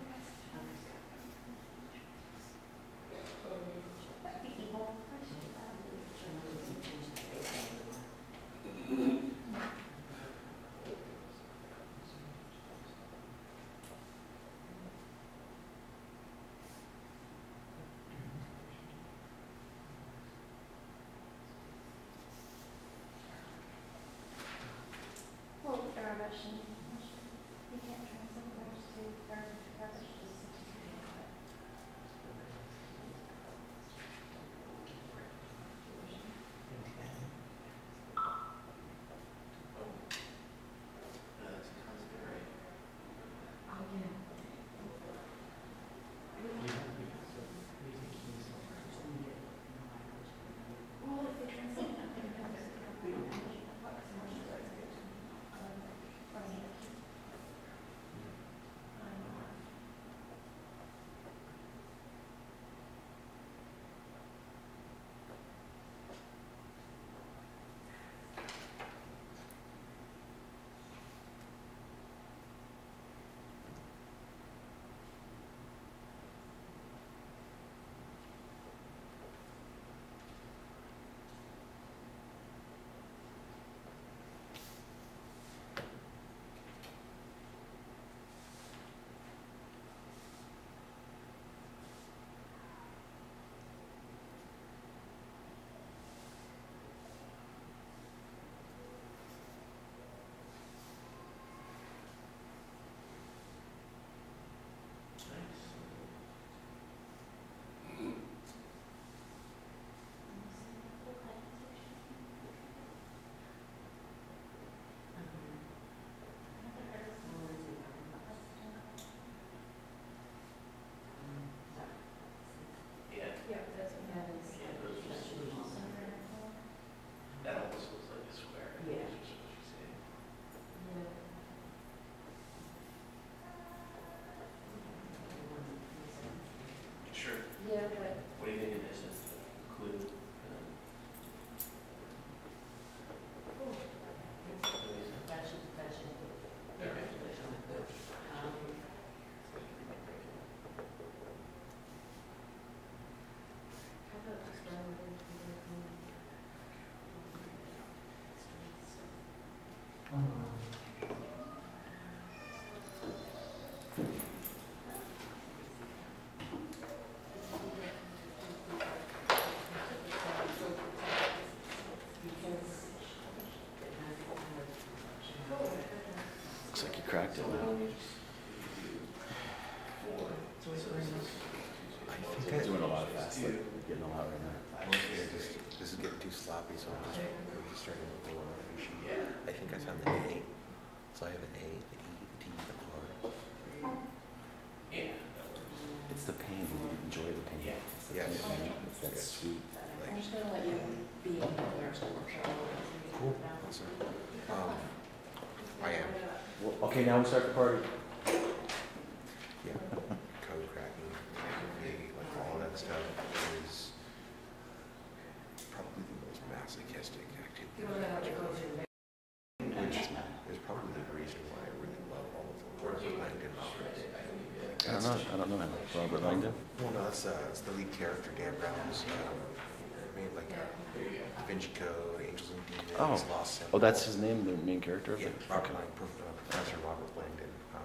Well, garbage and, you can't translate those to garbage, garbage is substituting, but. Uh, that's constant, right? Oh, yeah. Well, if you translate that, then it comes to garbage, what commercial rights go to, um, from the. Um, Yeah. Yeah, that's what that is. Yeah, those are just- That almost looks like a square. I think Yeah. is what she's saying. Yeah. Sure. Yeah, but What do you think it is? Is it a clue? Um, oh, what do you think? that should, that should. Okay. Um, how about just run with it? Looks like you cracked it. Four. I think I, Doing a lot of fast, Two. like, getting a lot right now. yeah, just, this is getting too sloppy, so I'm just, I'm just starting with the one sheet. Yeah. I think I found the A. So I have an A, the E, the D, the R. Yeah. That works. It's the pain, you enjoy the pain. Yeah. It's the Yeah. pain, it's that sweet. Like, I'm just gonna let you be in there. cool. That's it. Um, I am. Well, okay, now we start the party. Yeah. Code cracking, maybe, like all that stuff is probably the most masochistic activity. You want to go to. Which is, is probably the reason why I really love all of the Robert Langdon novels. I don't know, I don't know him. Robert Langdon? Well, no, that's, uh, it's the lead character, Dan Brown's, um, made like uh, Da Vinci Code, Angels and Demons, Oh. Lost Symbol. Oh, that's his name, the main character of Yeah, it? Robert Okay. Langdon, Prof- uh, Professor Robert Langdon.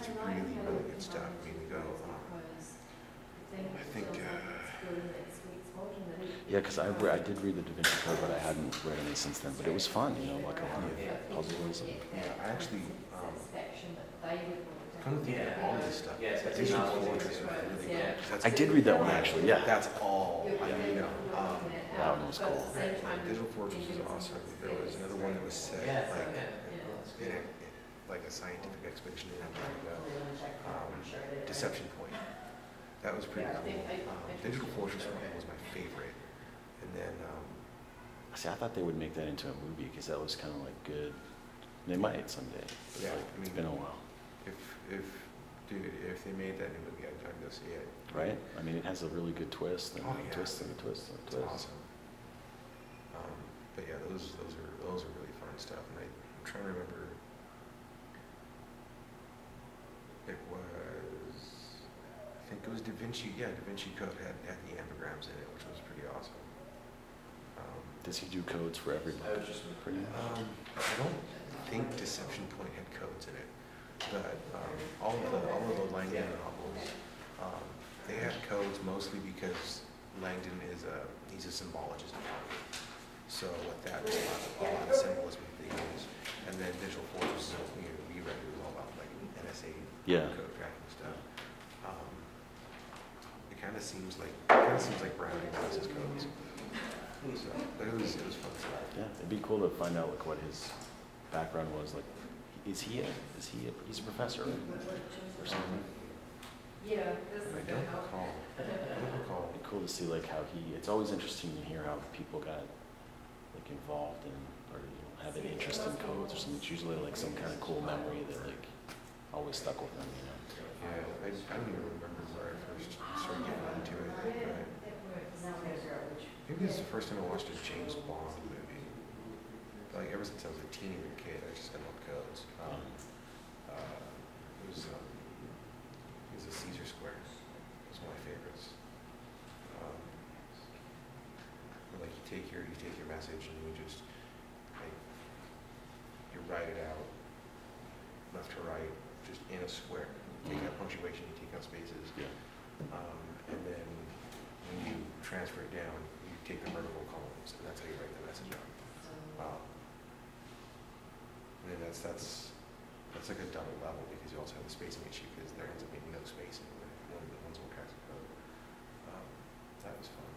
it's really, really good stuff. I mean, we go, um, I think, uh, Yeah, because I, re- I did read the Da Vinci Code, but I hadn't read any since then. But it was fun, you know, like a lot of puzzles. And, yeah, I actually, um, come to think Yeah. of all this stuff. Yeah, it's got Digital technology. Fortress was really good. Yeah. 'Cause that's- I did read that one actually. Yeah, That's all, I mean, you know, um, that one was cool. Digital Fortress was awesome. There was another one that was set, Yeah, like, yeah. in a, like a scientific expedition in Antarctica, um, Deception Point. That was pretty cool. Um, Digital Fortress was my favorite. And then, um, See, I thought they would make that into a movie because that was kind of like good. They might someday. But Yeah, like, I it's mean- been a while, if, if, dude, if they made that new movie, I'd, I'd go see it. right? I mean, it has a really good twist and Oh, a yeah. twist and a twist and a It's twist. awesome. Um, but yeah, those, those are, those are really fun stuff. And I, I'm trying to remember. It was, I think it was Da Vinci, yeah, Da Vinci Code had, had the anagrams in it, which was pretty awesome. Um, Does he do codes for every I book? was just Pretty much. um, I don't think Deception Point had codes in it, but um, all of the all of the Langdon novels, um, they had codes mostly because Langdon is a he's a symbologist. So with that, there's a lot of, a lot of symbolism they use, and then Digital Fortress, you know, we read it was all about like N S A Yeah. code cracking stuff. Um, it kind of seems like it kind of seems like Browning has his codes. So, but it was it was fun stuff. Yeah, it'd be cool to find out like what his background was. Like, is he a, is he a, he's a professor right? or something? Yeah, this And I is don't gonna help. recall. I don't recall. It'd be cool to see like how he. It's always interesting to hear how people got like involved in or you know, have an interest in codes or something. It's usually like some kind of cool memory that like always stuck with them. You know. Yeah, I, I don't even remember where I first started getting into it. But maybe it's the first time I watched a James Bond movie. Like ever since I was a teenager kid, I just I love codes. Um, uh, it was um, it was a Caesar Square. It was one of my favorites. Um, where, like you take your you take your message and you just like you write it out left to right, just in a square. You take out punctuation, you take out spaces. Yeah. Um, and then when you transfer it down, you take the vertical columns, and that's how you write the message out. Wow. And then that's that's that's like a double level because you also have the spacing issue because there ends up being no spacing when one one's one cracks the code. Um, that was fun.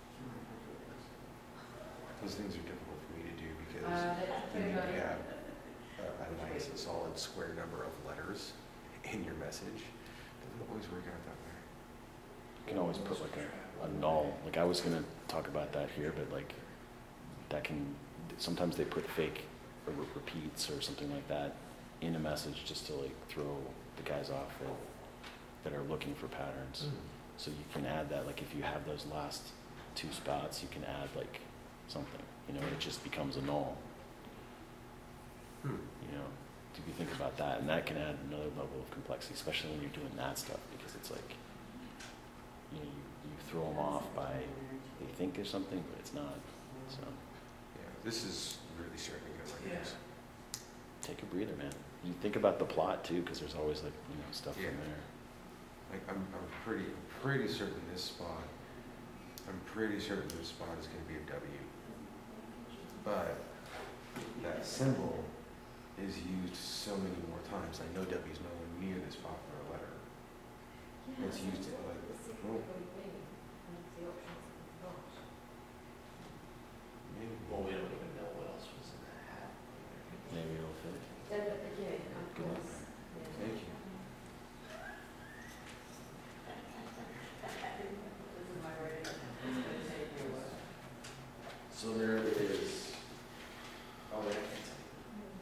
Those things are difficult for me to do because Uh, that's you need to pretty have a, a nice, a solid square number of letters in your message. Doesn't always work out that way. You can always put like a, a null. Like I was gonna talk about that here, but like that can sometimes they put fake or re- repeats or something like that in a message just to like throw the guys off that that are looking for patterns. So you can add that. Like if you have those last two spots, you can add like something. You know, it just becomes a null. Hmm. You know, if you think about that, and that can add another level of complexity, especially when you're doing that stuff, because it's like, you know, you, you throw them off by they think there's something, but it's not. So Yeah, this is really starting to get my Yeah. nerves. take a breather, man. You think about the plot too, because there's always like you know stuff Yeah. in there. Like I'm, I'm pretty, pretty certain this spot. I'm pretty certain this spot is going to be a W. But that symbol is used so many more times. I know W is nowhere near this popular letter. It's used in like, well, maybe. Well, we don't even know what else was in that hat. Maybe it'll fit. Good luck. Thank you. So there is. Oh, yeah, I can't tell you.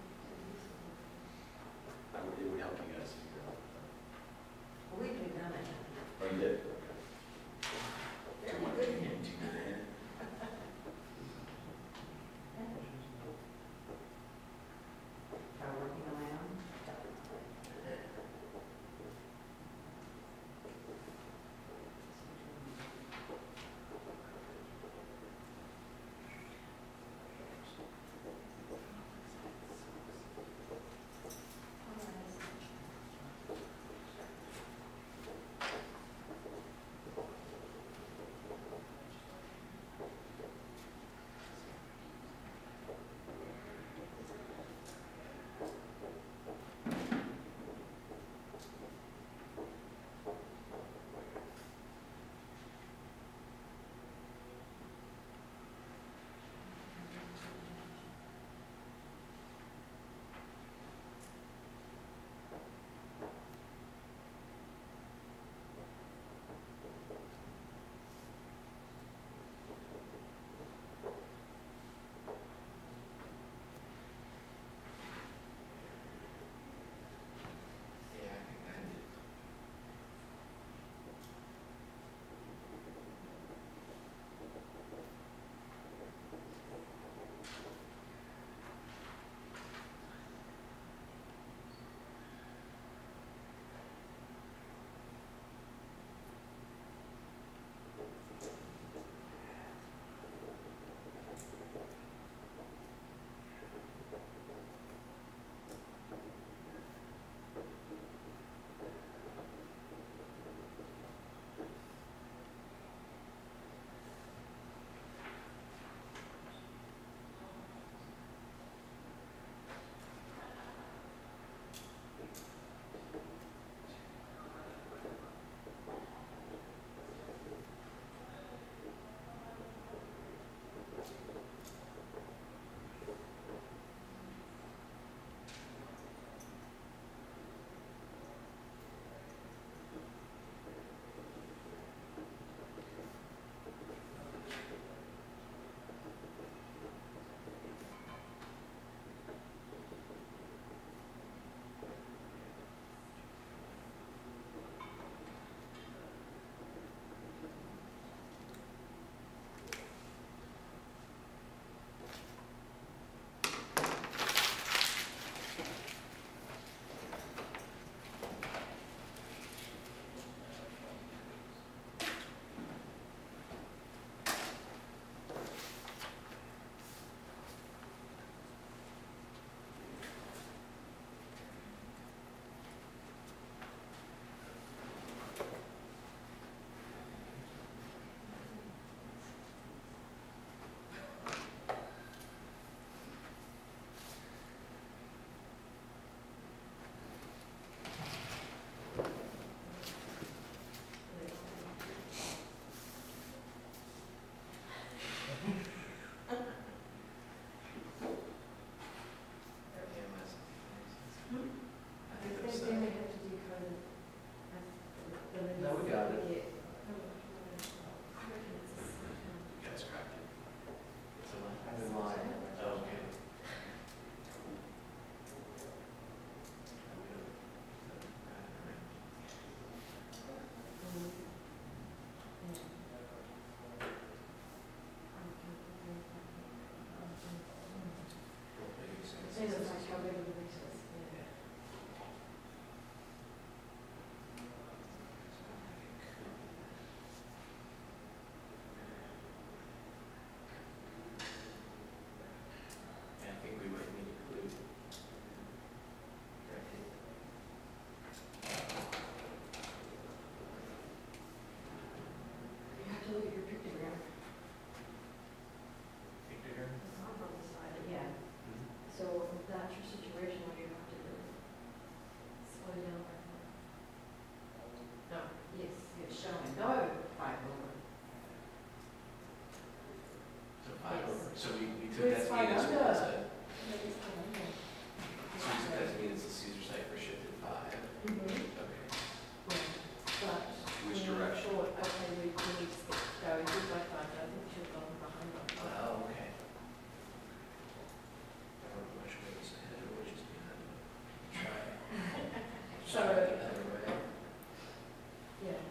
I would, it would help you guys figure out. We've done it. Oh, you did? Very Do you want good. to do you need a hint? And it's like how big of a recess, yeah. Yeah, I think we might need to include. You have to look at your pictogram. Pictogram? It's not on the side, Yeah. so if that's your situation, what you have to do is slow down like that. No, Yes, it's showing. no, Five over. So five Yes. over, so we, we took It's that to five mean it's, under. it's a, maybe it's not on there. so we took that to mean it's a Caesar site for shifted five. Mm-hmm. Okay. But. Which when you're direction? short, okay, we, we need to get going, just like five, I think we should go behind them. Oh, okay. I don't know which way is ahead or which is behind. Try. So- Try it the other way. Yeah.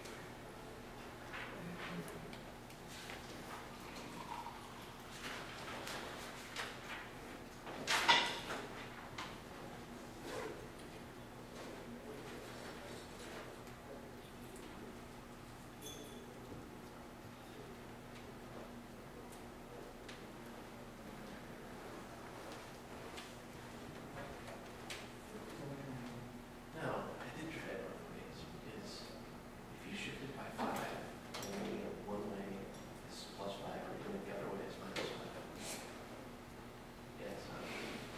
No, I did try it both ways because if you shift it by five, then you know, one way is plus five, or doing it the other way is minus five. Yeah, it's not.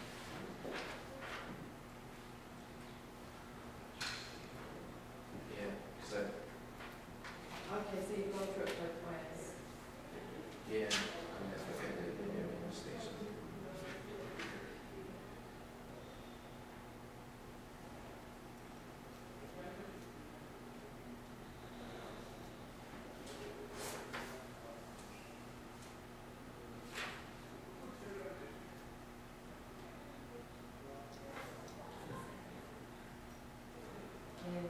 Yeah, because I, Okay, so you've gone through it both ways. yeah, I mean, I think I did, maybe I made mistakes. And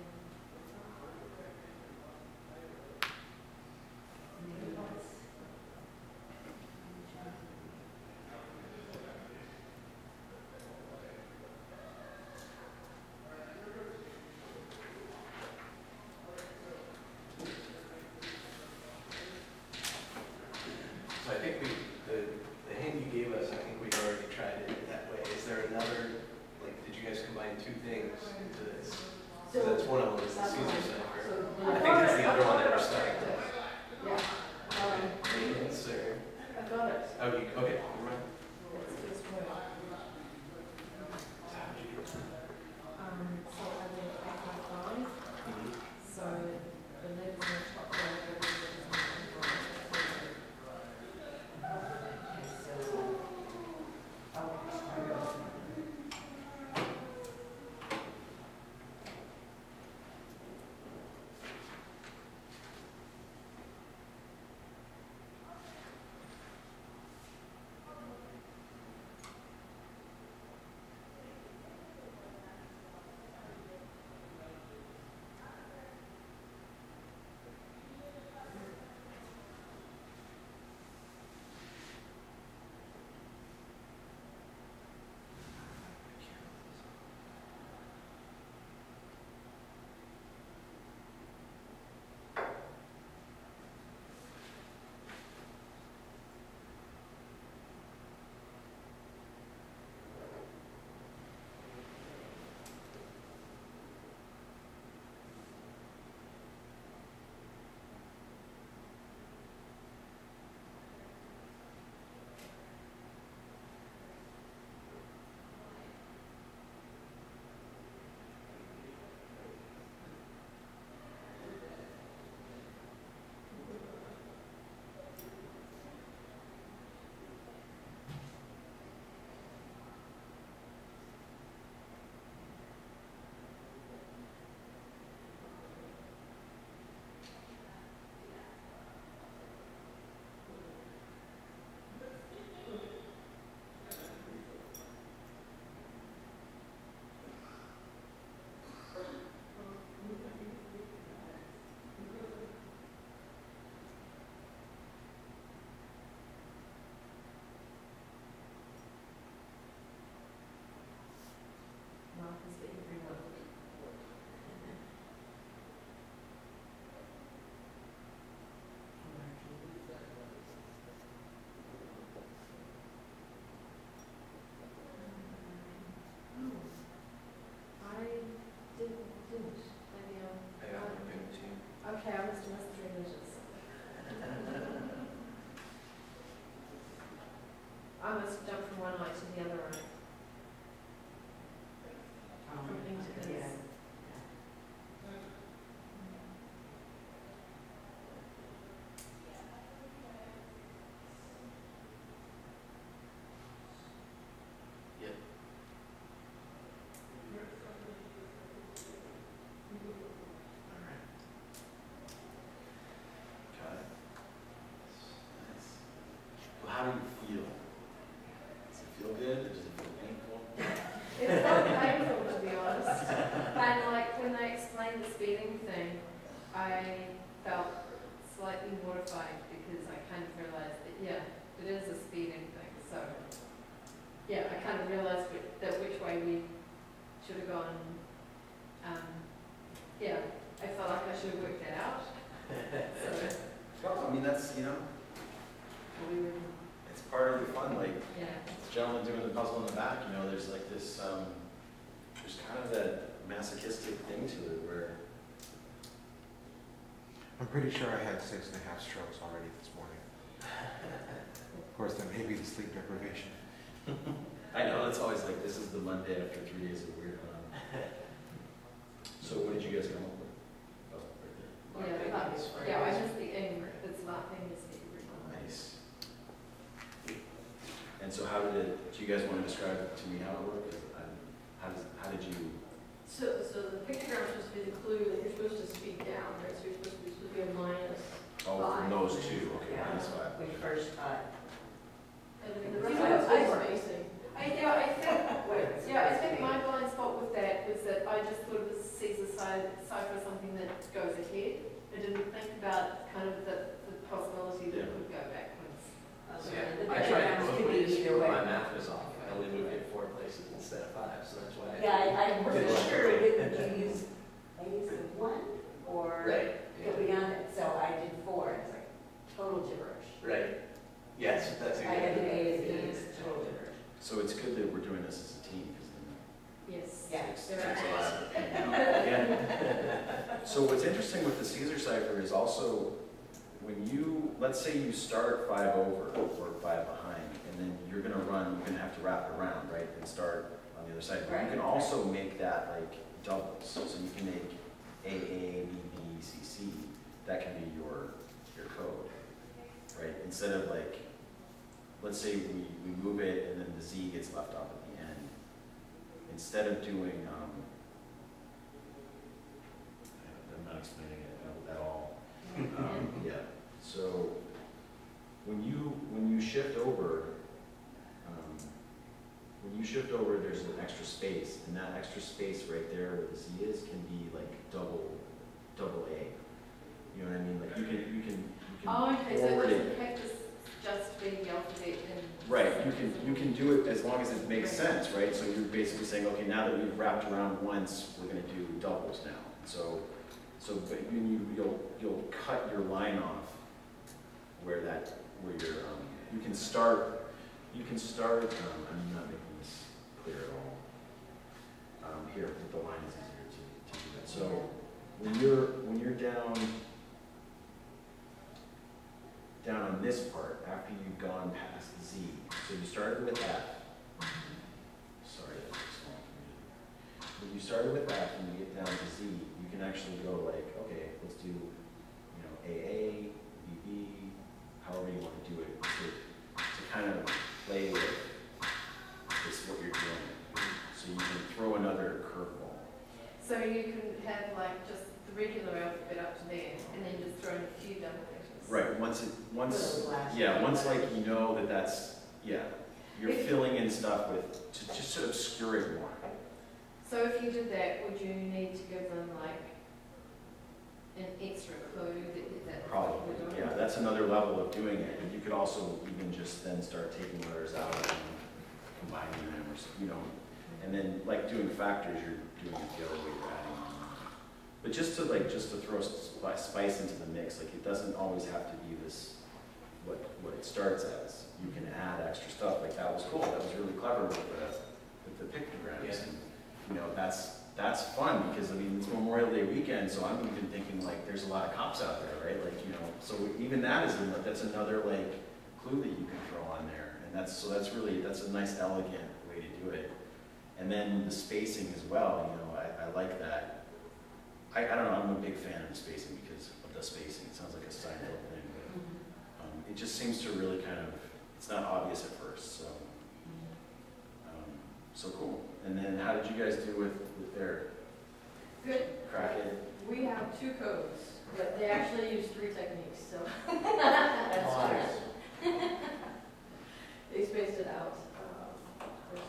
So I think we, the, the hint you gave us, I think we've already tried it that way. Is there another, like, did you guys combine two things into this? Because that's one of them, is the That's Caesar right. site, So or- I think that's the other one that we're starting with. Yeah. Um, Maintenance, or, I got it. oh, you, okay. You're right. It's this way. So how'd you do it? Um, so I went eight by five, Mhm. so the letters on the top row are the letters on the bottom row. Okay, so, oh, sorry. I felt slightly mortified because I kind of realized that, yeah, it is a speeding thing, so, yeah, I kind of realized which, that which way we should have gone. Um, yeah, I felt like I should have worked that out. So, Well, I mean, that's, you know, we were, it's part of the fun, like, yeah. this gentleman doing the puzzle in the back, you know, there's like this, um, there's kind of that masochistic thing to it where, I'm pretty sure I had six and a half strokes already this morning. Of course, that may be the sleep deprivation. I know, it's always like, this is the Monday after three days of weird fun. So what did you guys come up with? Oh, right there. Yeah, not, yeah, I just the ing, it's laughing is the original. Nice. And so how did it, do you guys want to describe to me how it worked? Um, How does, how did you, So, so the pictogram is supposed to be the clue that you're supposed to speed down, right? So you're supposed to be, supposed to be a minus. oh, from those two, okay, Yeah. minus five. We first thought, And then the You rest know, of I- it's spacing. I, yeah, I think, yeah, I think my blind spot with that was that I just thought of the Caesar side, cipher as something that goes ahead. I didn't think about kind of the, the possibility that it would go backwards. Uh, So, yeah, the I tried pictograms to could move be it, either way. my math was off. I only moved it four places instead of five, so that's why. yeah, I, I wasn't Good. sure, did you use, I used the one or Right, go yeah, beyond it, so I did four, it's like total gibberish. right. Yes, that's I had to exactly. A as B, it's total gibberish. So it's good that we're doing this as a team, because then Yes. Yeah. it takes, takes a lot of people out. Again, so what's interesting with the Caesar cipher is also, when you, let's say you start five over or five behind, and then you're gonna run, you're gonna have to wrap it around, right, and start on the other side. But you Right. can also make that like doubles, so you can make A A, B B, C C, that can be your, your code, right? Instead of like, let's say we, we move it and then the Z gets left off at the end. Instead of doing, um, I'm not explaining it at all. Um, yeah, so when you, when you shift over, um, when you shift over, there's an extra space, and that extra space right there where the Z is can be like double, double A. You know what I mean? Like you can, you can, you can Oh, okay, so forward it it. doesn't have to s- just be the alphabet and. Right, you can, you can do it as long as it makes sense, right? So you're basically saying, okay, now that we've wrapped around once, we're gonna do doubles now. So, so, but you, you- you'll, you'll cut your line off where that, where you're, um, you can start, you can start, um, I'm not making this clear at all. Um, here, with the line is easier to, to do that. So, when you're, when you're down, down on this part, after you've gone past Z, so you started with F. Sorry, that's too small for me. When you started with F and you get down to Z, you can actually go like, okay, let's do, you know, A A, B B, however you want to do it, to, to kind of play with this, what you're doing. So you can throw another curveball. So you can have like just the regular alphabet up to there, and then just throw in a few double letters. Right, once it, once, Little flash. yeah, once like you know that that's, yeah, you're If- filling in stuff with, to, just to obscure it more. So if you did that, would you need to give them like an extra clue that that? Probably, yeah, that's another level of doing it. And you could also even just then start taking letters out and combining them or, s- you know, and then like doing factors, you're doing it the other way, you're adding on. But just to like, just to throw spi- spice into the mix, like it doesn't always have to be this, what, what it starts as. You can add extra stuff, like that was cool, that was really clever with the, with the pictograms. Yeah. And, you know, that's, that's fun because I mean, it's Memorial Day weekend, so I'm even thinking like, there's a lot of cops out there, right? Like, you know, so even that is, an- that's another like clue that you can throw on there. And that's, so that's really, that's a nice elegant way to do it. And then the spacing as well, you know, I, I like that. I, I don't know, I'm a big fan of the spacing because of the spacing. It sounds like a Seinfeld thing, but um, it just seems to really kind of, it's not obvious at first, so. Um, so cool. And then how did you guys do with, with their Good. crack it? We have two codes, but they actually use three techniques, so. That's fine. They spaced it out. um, first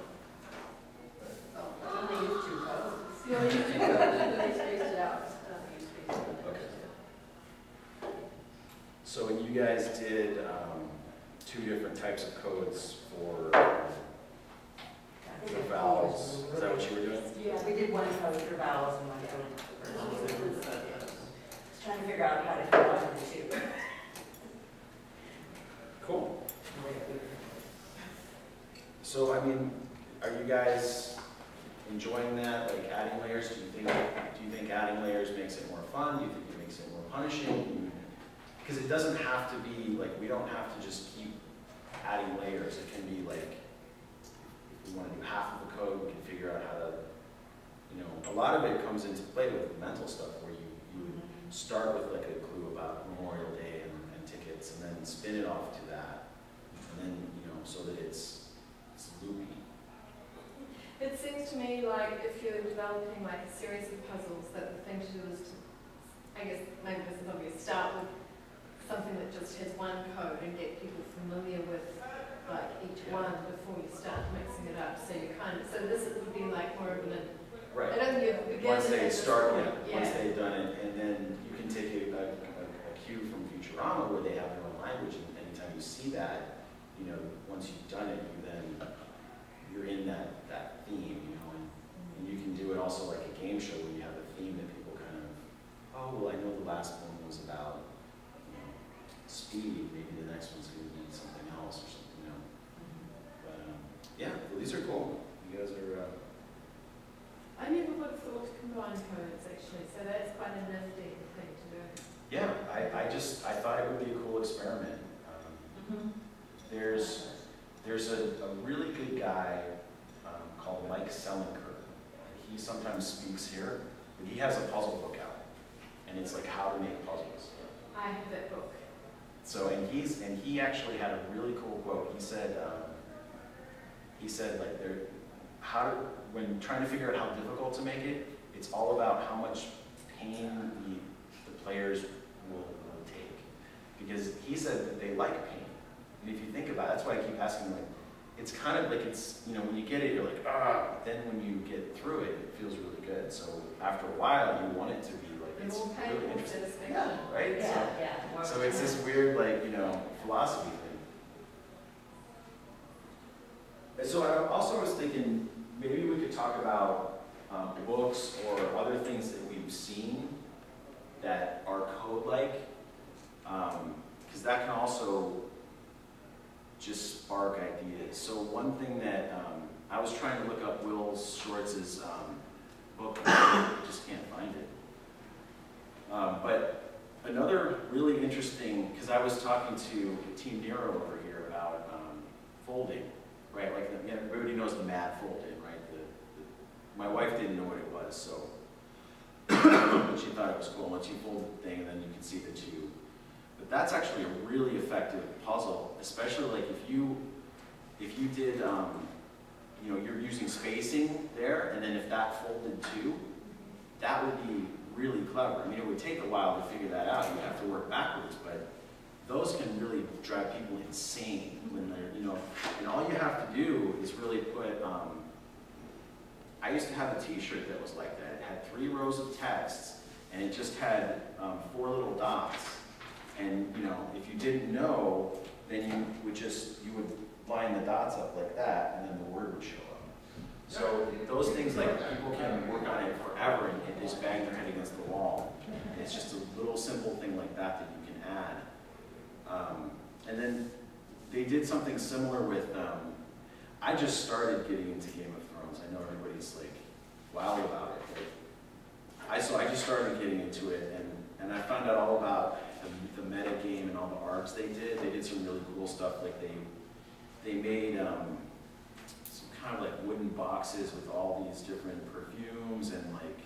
year. Oh, I only used two codes. You only use two codes, but they spaced it out. uh, you spaced it out. Okay. types of codes for I think for it valves. was Is that what you were doing? Yeah, we did one code for valves and one code for, just trying to figure out how to combine the two. Cool. So, I mean, are you guys enjoying that, like adding layers? Do you think, do you think adding layers makes it more fun? Do you think it makes it more punishing? Because it doesn't have to be, like, we don't have to just keep adding layers. It can be like, if we want to do half of the code, we can figure out how to, you know, a lot of it comes into play with mental stuff where you, you would start with like a clue about Memorial Day and, and tickets and then spin it off to that. And then, you know, so that it's, it's loopy. It seems to me like if you're developing like a series of puzzles, that the thing to do is to, I guess maybe this is obvious, start with something that just has one code and get people familiar with like each Yeah. one before you start mixing it up. So you kind of, so this would be like more of an, Right. I don't think you begin Once they at this start, point. yeah, once they've done it, and then you can take a, a, a, a cue from Futurama where they have their own language, and anytime you see that, you know, once you've done it, you then, you're in that, that theme, you know, and, and you can do it also like a game show where you have a theme that people kind of, oh, well, I know the last one was about, you know, speed, maybe the next one's going to be something else or something, you know. But, um, yeah, well, these are cool. You guys are, uh, I never would have thought to combine codes actually, so that's quite a nifty thing to do. yeah, I, I just, I thought it would be a cool experiment. Um, there's, there's a, a really good guy um, called Mike Selinker. He sometimes speaks here, but he has a puzzle book out, and it's like how to make puzzles. I have that book. So, and he's, and he actually had a really cool quote. He said, um, he said like there, how to, when trying to figure out how difficult to make it, it's all about how much pain the, the players will, will take. Because he said that they like pain. And if you think about it, that's why I keep asking, like, it's kind of like it's, you know, when you get it, you're like, ah, but then when you get through it, it feels really good. So after a while, you want it to be like, it's More really painful interesting. satisfaction. Yeah, right? Yeah, So, yeah. more of so a it's this challenge. weird, like, you know, philosophy thing. And so I also was thinking, maybe we could talk about um, books or other things that we've seen that are code-like, because that can also just spark ideas. So one thing that um, I was trying to look up Will Schwartz's um, book, I just can't find it. Um, but another really interesting, because I was talking to Team Nero over here about um, folding, right? Like the, yeah, everybody knows the mad fold-in, right? The, the, my wife didn't know what it was, so but she thought it was cool. Once you fold the thing, and then you can see the tube. But that's actually a really effective puzzle, especially like if you if you did, um, you know, you're using spacing there, and then if that folded too, that would be really clever. I mean, it would take a while to figure that out. You have to work backwards, but those can really drive people insane when they're, you know, and all you have to do is really put, um, I used to have a t-shirt that was like that. It had three rows of texts, and it just had um, four little dots. And, you know, if you didn't know, then you would just, you would line the dots up like that, and then the word would show up. So those things, like, people can work on it forever and they just bang their head against the wall. And it's just a little simple thing like that that you can add. Um, and then they did something similar with, um, I just started getting into Game of Thrones. I know everybody's like wild about it. But I, so I just started getting into it, and, and I found out all about the, the meta game and all the arcs they did. They did some really cool stuff. Like they, they made um, some kind of like wooden boxes with all these different perfumes and like,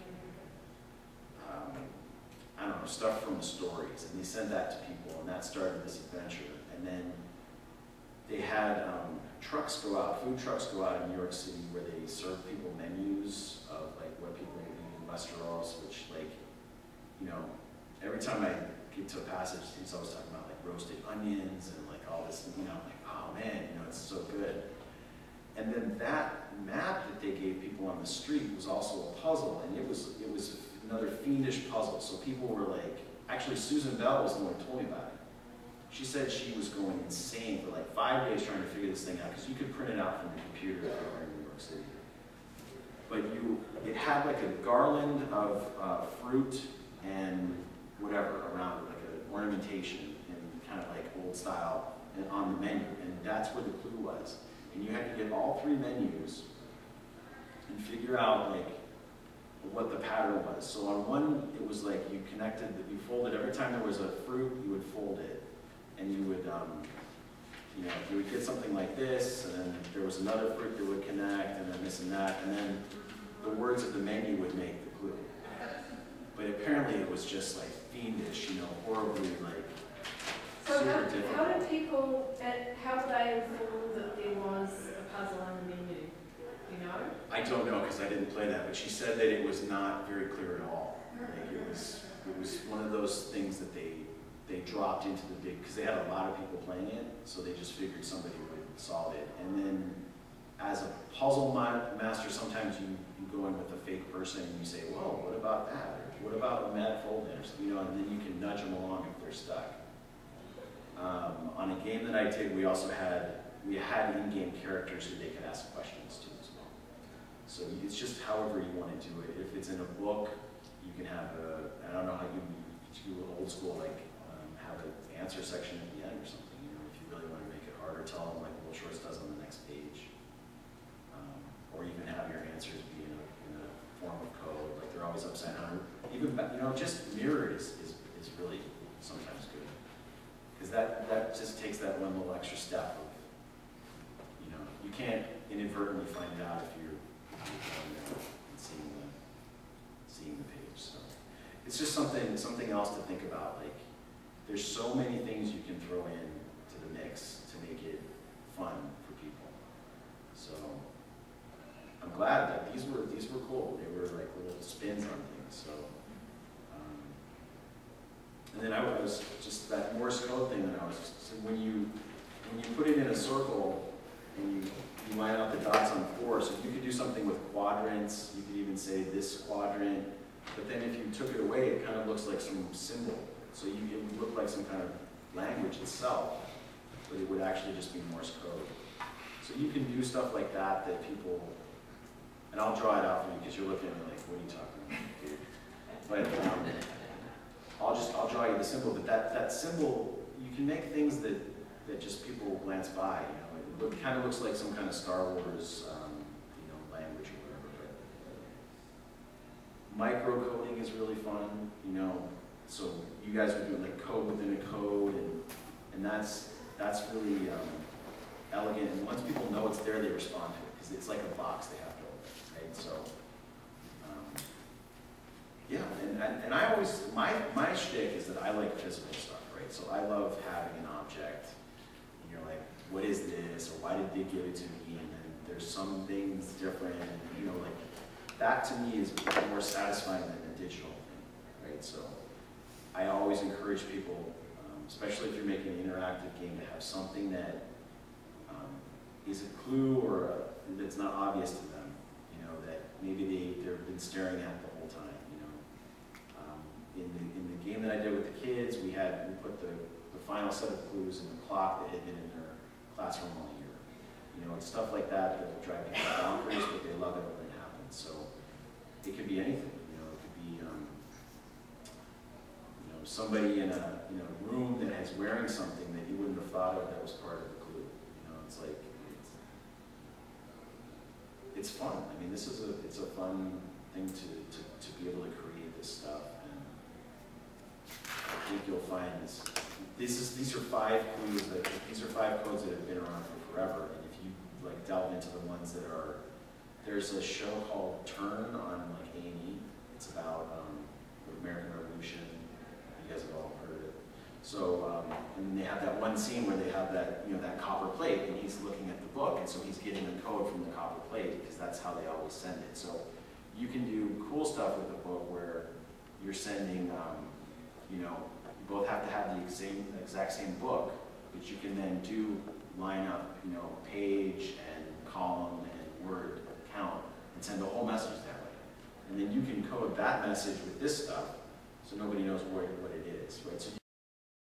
um, I don't know, stuff from the stories. And they sent that to people, and that started this adventure. And then they had um, trucks go out, food trucks go out in New York City where they serve people menus of like what people are eating in Westeros, which like, you know, every time I get to a passage, he's always talking about like roasted onions and like all this, you know, I'm like, oh man, you know, it's so good. And then that map that they gave people on the street was also a puzzle, and it was it was another fiendish puzzle. So people were like, actually Susan Bell was the one who told me about it. she said she was going insane for like five days trying to figure this thing out, because you could print it out from your computer if you were in New York City. But you, it had like a garland of uh, fruit and whatever around it, like an ornamentation in kind of like old style and on the menu, and that's where the clue was. And you had to get all three menus and figure out like what the pattern was. So on one, it was like you connected, you folded, every time there was a fruit, you would fold it. And you would, um, you know, you would get something like this, and then there was another fruit that would connect, and then this and that, and then the words of the menu would make the clue. But apparently it was just like fiendish, you know, horribly like So super how, difficult. how did people, at, how would they inform that there was a puzzle on the menu? You know? I don't know, because I didn't play that, but she said that it was not very clear at all. Like it was, it was one of those things that they they dropped into the big, because they had a lot of people playing it, so they just figured somebody would solve it. And then as a puzzle ma master, sometimes you, you go in with a fake person and you say, whoa, what about that? Or what about a mad fold-in? Or something, you know, and then you can nudge them along if they're stuck. Um, on a game that I did, we also had, we had in-game characters who they could ask questions to as well. So it's just however you want to do it. If it's in a book, you can have a, I don't know how you do old school, like, have an answer section at the end or something, you know, if you really want to make it harder, tell them like Will Shorts does on the next page. Um, or you can have your answers be in a, in a form of code, like they're always upside down. Even, you know, just mirrored is, is, is really sometimes good. Because that, that just takes that one little extra step of, you know, you can't inadvertently find out if you're, if you're going there and seeing the, seeing the page. So it's just something, something else to think about. Like, there's so many things you can throw in to the mix to make it fun for people. So I'm glad that these were these were cool. They were like little spins on things. So um, and then I was just that Morse code thing that I was just, so when you when you put it in a circle and you you line up the dots on four, so you could do something with quadrants. You could even say this quadrant. But then if you took it away, it kind of looks like some symbol. So you, it would look like some kind of language itself, but it would actually just be Morse code. So you can do stuff like that that people, and I'll draw it out for you because you're looking at me like, what are you talking about, dude? But um, I'll just, I'll draw you the symbol, but that, that symbol, you can make things that, that just people glance by, you know. It look, kind of looks like some kind of Star Wars, um, you know, language or whatever. But microcoding is really fun, you know. So you guys are doing like code within a code, and and that's that's really um, elegant. And once people know it's there, they respond to it because it's like a box they have to open, right? So um, yeah, and, and and I always my my shtick is that I like physical stuff, right? So I love having an object, and you're like, what is this, or why did they give it to me? And then there's some things different, and you know, like that to me is more satisfying than a digital thing, right? So I always encourage people, um, especially if you're making an interactive game, to have something that um, is a clue or a, that's not obvious to them. You know, that maybe they they've been staring at the whole time. You know, um, in the in the game that I did with the kids, we had we put the the final set of clues in the clock that had been in their classroom all year. You know, it's stuff like that that will drive people bonkers, but they love it when it happens. So it could be anything. You know, it could be. Um, somebody in a you know room that is wearing something that you wouldn't have thought of that was part of the clue. You know, it's like it's, it's fun. I mean, this is a it's a fun thing to, to, to be able to create this stuff, and I think you'll find this. This is these are five clues that these are five codes that have been around for forever. And if you like delve into the ones that are, there's a show called Turn on like A and E. It's about um, the American Revolution. You guys have all heard of it. So, um, and they have that one scene where they have that, you know, that copper plate, and he's looking at the book, and so he's getting the code from the copper plate because that's how they always send it. So, you can do cool stuff with the book where you're sending, um, you know, you both have to have the exact, exact same book, but you can then do line up, you know, page and column and word count and send the whole message that way. And then you can code that message with this stuff, so nobody knows what, what it is, right? So you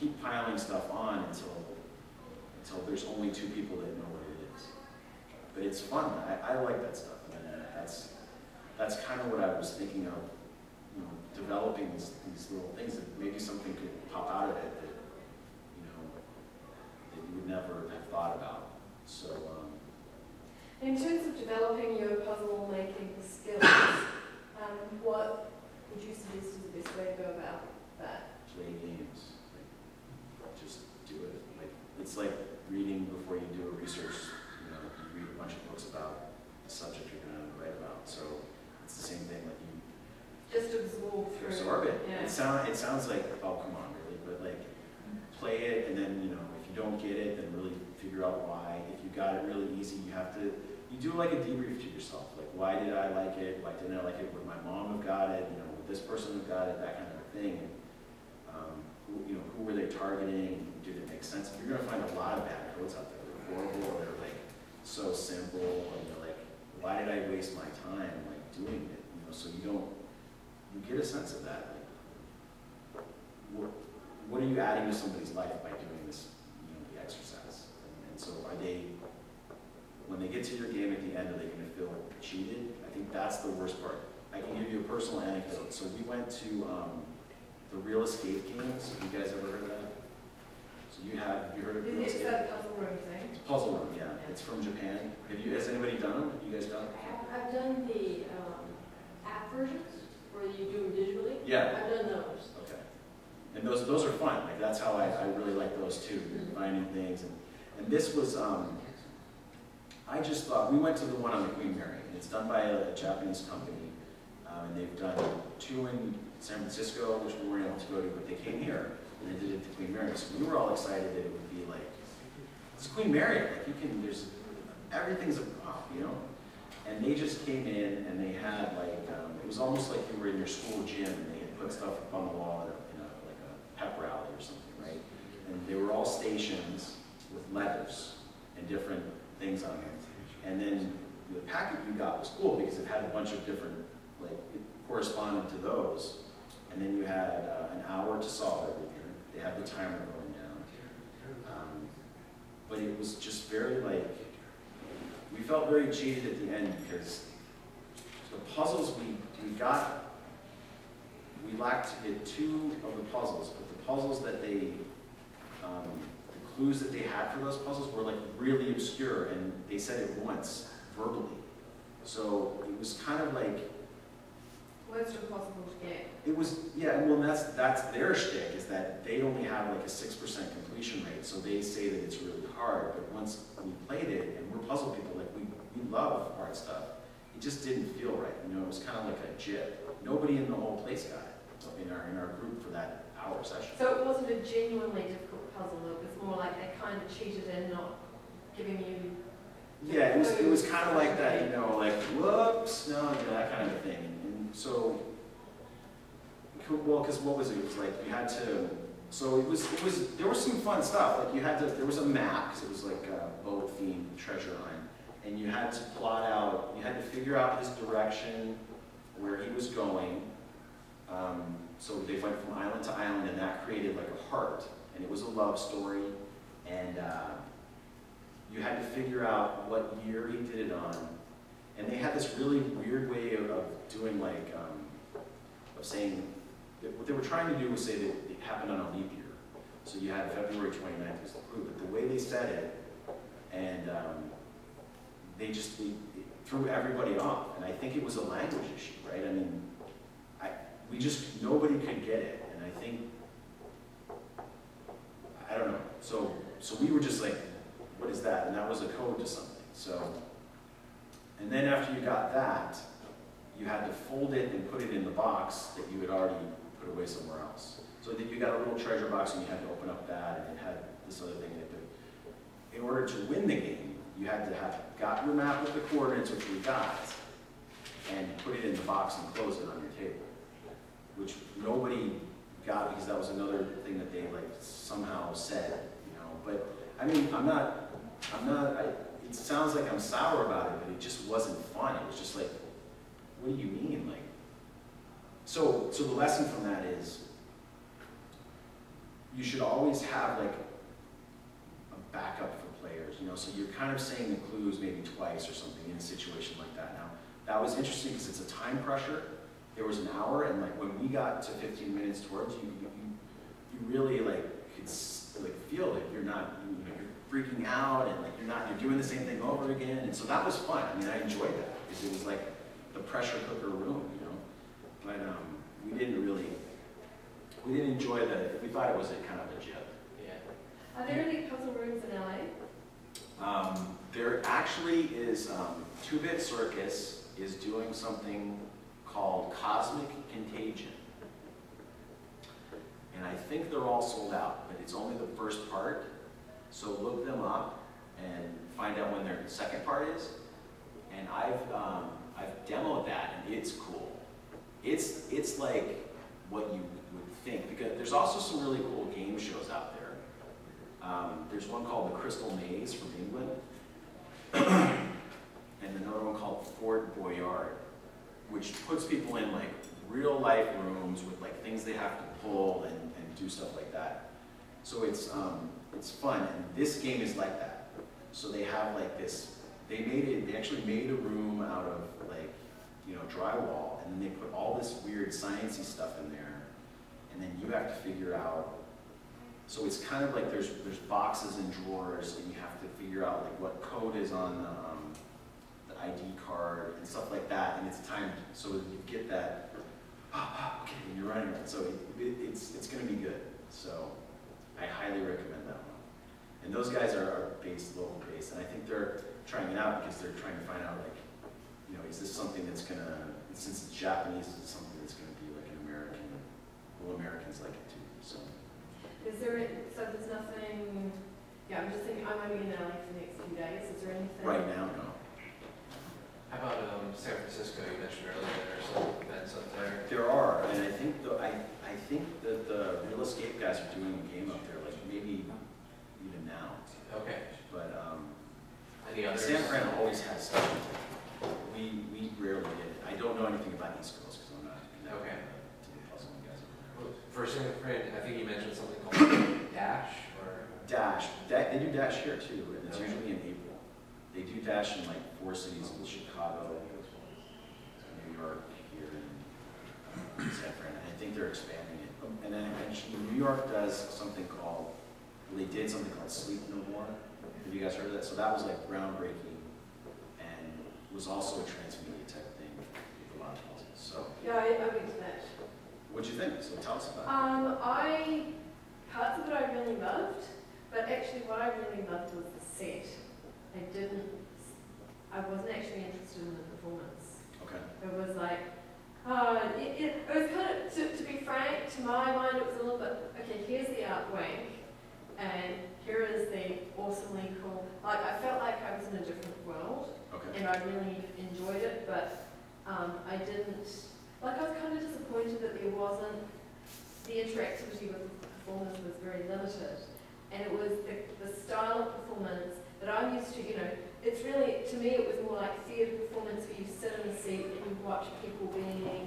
keep piling stuff on until, until there's only two people that know what it is. But it's fun. I, I like that stuff. I mean, that's, that's kind of what I was thinking of, you know, developing these, these little things that maybe something could pop out of it that, you know, that you would never have thought about. So, um, In terms of developing your puzzle making skills, um, what would you suggest is the best way to go about that? play games, like, just do it. Like, it's like reading before you do a research, you know, you read a bunch of books about the subject you're going to write about. So it's the same thing, like you Just absorb through. absorb it. Yeah. It, sound, it sounds like, oh, come on, really, but like, play it, and then, you know, if you don't get it, then really figure out why. If you got it really easy, you have to, you do like a debrief to yourself. Like, why did I like it? Why didn't I like it? Would my mom have got it? You know, would this person have got it? That kind of thing. And, um, who, you know, who were they targeting? Did it make sense? You're gonna find a lot of bad codes out there. They're horrible, or they're like so simple, and you're like, why did I waste my time like doing it? You know, so you don't, you get a sense of that. Like, what, what are you adding to somebody's life by doing this, you know, the exercise? And, and so are they, when they get to your game at the end, are they gonna feel cheated? I think that's the worst part. I can give you a personal anecdote. So we went to um, the Real Escape games. Have you guys ever heard of that? So you have, have you heard of Real Is Escape? that a puzzle room thing? It's a puzzle room, yeah. It's from Japan. Have you, has anybody done them? Have you guys done them? I've done the um, app versions where you do them digitally. Yeah. I've done those. Okay. And those those are fun. Like that's how I, I really like those too. Finding things and and this was um, I just thought we went to the one on the Queen Mary. And it's done by a, a Japanese company, um, and they've done two in San Francisco, which we weren't able to go to, but they came here and they did it at Queen Mary. So we were all excited that it would be like it's Queen Mary. Like you can there's everything's a pop, you know. And they just came in and they had like um, it was almost like you were in your school gym and they had put stuff up on the wall in a, in a like a pep rally or something, right? And they were all stations with letters and different things on them. And then the packet you got was cool because it had a bunch of different, like, it corresponded to those. And then you had uh, an hour to solve everything. They had the timer going down. Um, but it was just very, like, we felt very cheated at the end because the puzzles we, we got, we lacked to get two of the puzzles, but the puzzles that they, um, the clues that they had for those puzzles were like really obscure, and they said it once, verbally. So it was kind of like, What's impossible to get? it was, yeah, well, that's, that's their shtick, is that they only have like a six percent completion rate, so they say that it's really hard, but once we played it, and we're puzzle people, like we, we love hard stuff, it just didn't feel right, you know, it was kind of like a jip. Nobody in the whole place got it, in our, in our group for that hour session. So it wasn't a genuinely difficult puzzle, it was more like they kind of cheated in not giving you. Yeah, it was, it was kind of like that, you know, like, whoops, no, you know, that kind of thing. And so, well, because what was it? It was like you had to, so it was, it was, there was some fun stuff. Like you had to, there was a map, because it was like a boat themed treasure hunt. And you had to plot out, you had to figure out his direction, where he was going. Um, so they went from island to island, and that created like a heart. And it was a love story. And uh, you had to figure out what year he did it on. And they had this really weird way of, of doing like, um, of saying, that what they were trying to do was say that it happened on a leap year. So you had February twenty-ninth was the clue, but the way they said it, and um, they just they, it threw everybody off. And I think it was a language issue, right? I mean, I, we just, nobody could get it. And I think, I don't know. So, so we were just like, what is that? And that was a code to something. So, and then after you got that, you had to fold it and put it in the box that you had already put away somewhere else. So that you got a little treasure box and you had to open up that, and it had this other thing in it. But in order to win the game, you had to have got your map with the coordinates, which we got, and put it in the box and close it on your table, which nobody got because that was another thing that they like somehow said, you know. But I mean, I'm not, I'm not. I, it sounds like I'm sour about it, but it just wasn't fun. It was just like, what do you mean, like? So, so the lesson from that is, you should always have like a backup for players, you know, so you're kind of saying the clues maybe twice or something in a situation like that. Now, that was interesting because it's a time pressure. There was an hour, and like when we got to fifteen minutes towards you, you, you really like could s- like feel like you're not, you know, you're freaking out, and like you're not, you're doing the same thing over again, and so that was fun. I mean, I enjoyed that because it was like the pressure cooker room, you know. But um, we didn't really, we didn't enjoy the. We thought it was a kind of a joke. Yeah. Are there any puzzle rooms in L A? Um, there actually is, um, Two-Bit Circus is doing something called Cosmic Contagion. And I think they're all sold out, but it's only the first part. So look them up and find out when their second part is. And I've, um, I've demoed that, and it's cool. It's, it's like what you would think, because there's also some really cool game shows out there. Um, there's one called the Crystal Maze from England, and another one called Fort Boyard, which puts people in like real life rooms with like things they have to pull and, and do stuff like that. So it's, um, it's fun, and this game is like that. So they have like this, they made it, they actually made a room out of like, you know, drywall, and then they put all this weird sciencey stuff in there, and then you have to figure out. So it's kind of like there's there's boxes and drawers, and you have to figure out like what code is on the, um, the I D card and stuff like that, and it's timed so that you get that. Okay, and you're running around. So it, it, it's it's going to be good. So I highly recommend that one. And those guys are, are based local based, and I think they're trying it out because they're trying to find out like, you know, is this something that's gonna, since it's Japanese, is it something that's gonna be like an American? Will Americans like it too? So. Is there, a- so there's nothing, yeah, I'm just thinking, I'm only in L A for the next few days, is there anything? Right now, no. How about um, San Francisco? You mentioned earlier there are some events up there. There are, and I think the, I, I think that the real escape guys are doing a game up there, like maybe even now. Okay. But um, Any others? San Fran always has stuff. We, we rarely get it. I don't know anything about East Coast because I'm not connected Okay. to the puzzling guys over there. For San Fran, I think you mentioned something called Dash, or? Dash, da- they do Dash here too, and it's Okay. usually in April. They do Dash in like four cities, in Chicago, New York, here, and uh, San Fran. And I think they're expanding it. Um, And then actually, New York does something called, well, they did something called Sleep No More. Have you guys heard of that? So that was like groundbreaking, and was also a transmedia type thing with a lot of puzzles. So, Yeah, I, I went to that. what'd you think? So tell us about it. Um, I, parts of it I really loved, but actually what I really loved was the set. I didn't, I wasn't actually interested in the performance. Okay. It was like, uh, it, it, it was kind of, to, to be frank, to my mind it was a little bit, okay, here's the art wank, and here is the awesomely cool, like I felt like I was in a different world, Okay. and I really enjoyed it, but um, I didn't, like I was kind of disappointed that there wasn't, the interactivity with the performance was very limited, and it was the, the style of performance that I'm used to, you know, it's really, to me it was more like theatre performance where you sit in a seat and you watch people being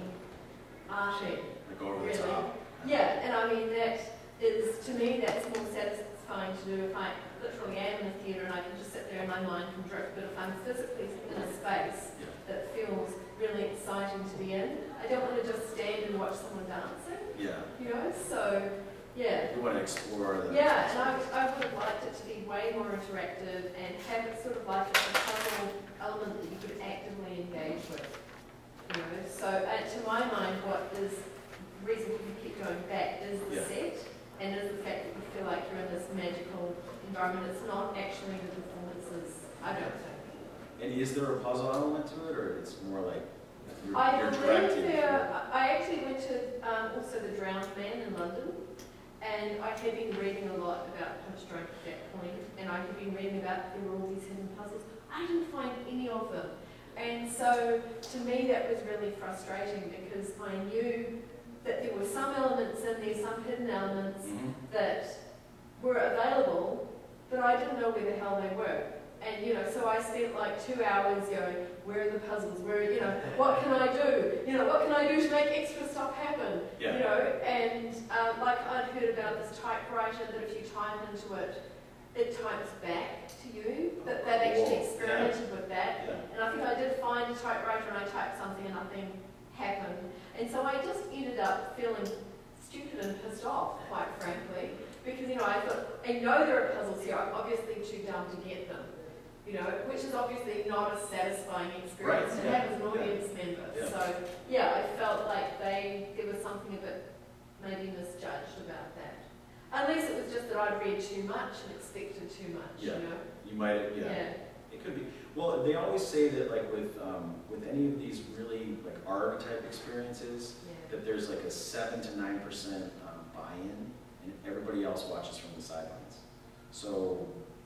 arty. Like over the Really? top. Yeah, and I mean that is, to me that's more satisfying to do if I literally am in a theatre and I can just sit there and my mind can drift, but if I'm physically in a space Yeah. that feels really exciting to be in, I don't want to just stand and watch someone dancing, Yeah. you know, so yeah. You want to explore the. Yeah, and I, I would have liked it to be way more interactive and have it sort of like a puzzle element that you could actively engage with. You know, so uh, to my mind, what is the reason you keep going back is the Yeah. set and is the fact that you feel like you're in this magical environment. It's not actually the performances, I don't think. And is there a puzzle element to it, or it's more like you're, I you're believe directed? there, I actually went to um, also the Drowned Man in London. And I had been reading a lot about post-stroke at that point, and I had been reading about there were all these hidden puzzles. I didn't find any of them. And so, to me, that was really frustrating because I knew that there were some elements in there, some hidden elements Mhm. that were available, but I didn't know where the hell they were. And, you know, so I spent like two hours going, where are the puzzles? Where, you know, what can I do? You know, what can I do to make extra stuff happen? Yeah. You know, and um, like I'd heard about this typewriter that if you type into it, it types back to you. That they'd actually Whoa, experimented with that. Yeah. And I think I did find a typewriter and I typed something and nothing happened. And so I just ended up feeling stupid and pissed off, quite frankly. Because, you know, I thought, I know there are puzzles here, I'm obviously too dumb to get them. You know, which is obviously not a satisfying experience Right, to yeah, have as an yeah, audience member. yeah. So, yeah, I felt like they, there was something a bit maybe misjudged about that. Unless it was just that I'd read too much and expected too much, Yeah. you know? You might, yeah. It could be. Well, they always say that, like with um, with any of these really like art type experiences, Yeah. that there's like a seven to nine percent um, buy-in, and everybody else watches from the sidelines. So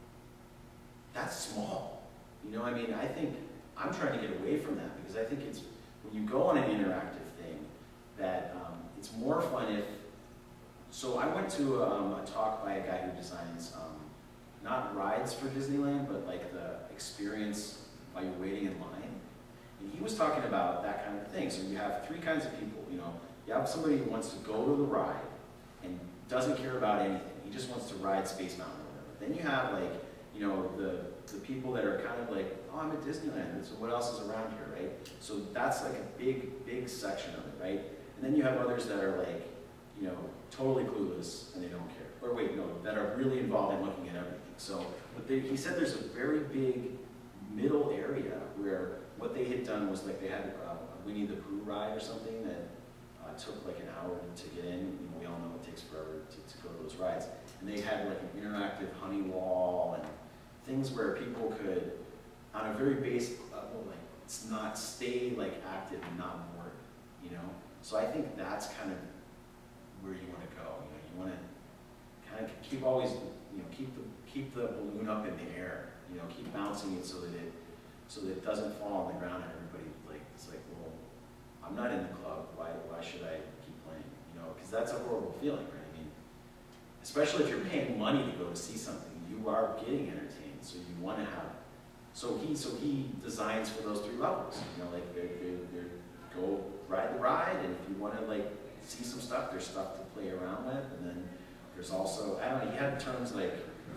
that's small. You know, I mean, I think I'm trying to get away from that because I think it's when you go on an interactive thing that um, it's more fun if. So I went to um, a talk by a guy who designs. Um, not rides for Disneyland, but like the experience while you're waiting in line. And he was talking about that kind of thing. So you have three kinds of people, you know. You have somebody who wants to go to the ride and doesn't care about anything. He just wants to ride Space Mountain or whatever. Then you have like, you know, the, the people that are kind of like, oh, I'm at Disneyland, so what else is around here, right? So that's like a big, big section of it, right? And then you have others that are like, you know, totally clueless and they don't care. Or wait, no, that are really involved in looking at everything. So but they, he said there's a very big middle area where what they had done was like they had uh, a Winnie the Pooh ride or something that uh, took like an hour to get in. You know, we all know it takes forever to, to go to those rides. And they had like an interactive honey wall and things where people could, on a very basic level, like it's not stay like active and not bored, you know? So I think that's kind of where you want to go. You know, you want to kind of keep always, you know, keep the keep the balloon up in the air. You know, keep bouncing it so that it so that it doesn't fall on the ground and everybody like it's like, well, I'm not in the club. Why why should I keep playing? You know, because that's a horrible feeling, right? I mean, especially if you're paying money to go to see something, you are getting entertained, so you want to have. So he so he designs for those three levels. You know, like they're, they're, they're go ride the ride, and if you want to like see some stuff, there's stuff to play around with, and then there's also, I don't know, he had terms like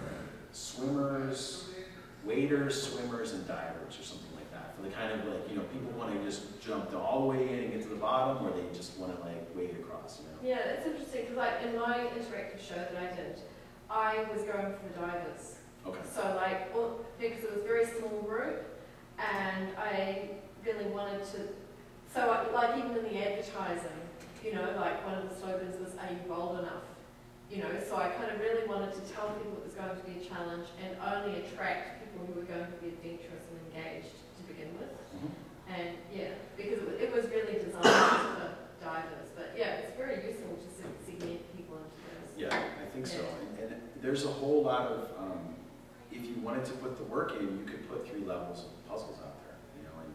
swimmers, waders, swimmers, and divers, or something like that. For the kind of like, you know, people want to just jump all the way in and get to the bottom, or they just want to like wade across, you know? Yeah, it's interesting because like in my interactive show that I did, I was going for the divers. Okay. So like, well, because it was a very small group, and I really wanted to, so I, like even in the advertising, you know, like one of the slogans was, are you bold enough? You know, so I kind of really wanted to tell people it was going to be a challenge and only attract people who were going to be adventurous and engaged to begin with. Mm-hmm. And yeah, because it was, it was really designed for divers. But yeah, it's very useful to se- segment people into those. Yeah, I think so. Yeah. And, and there's a whole lot of, um, if you wanted to put the work in, you could put three levels of puzzles out there, you know, and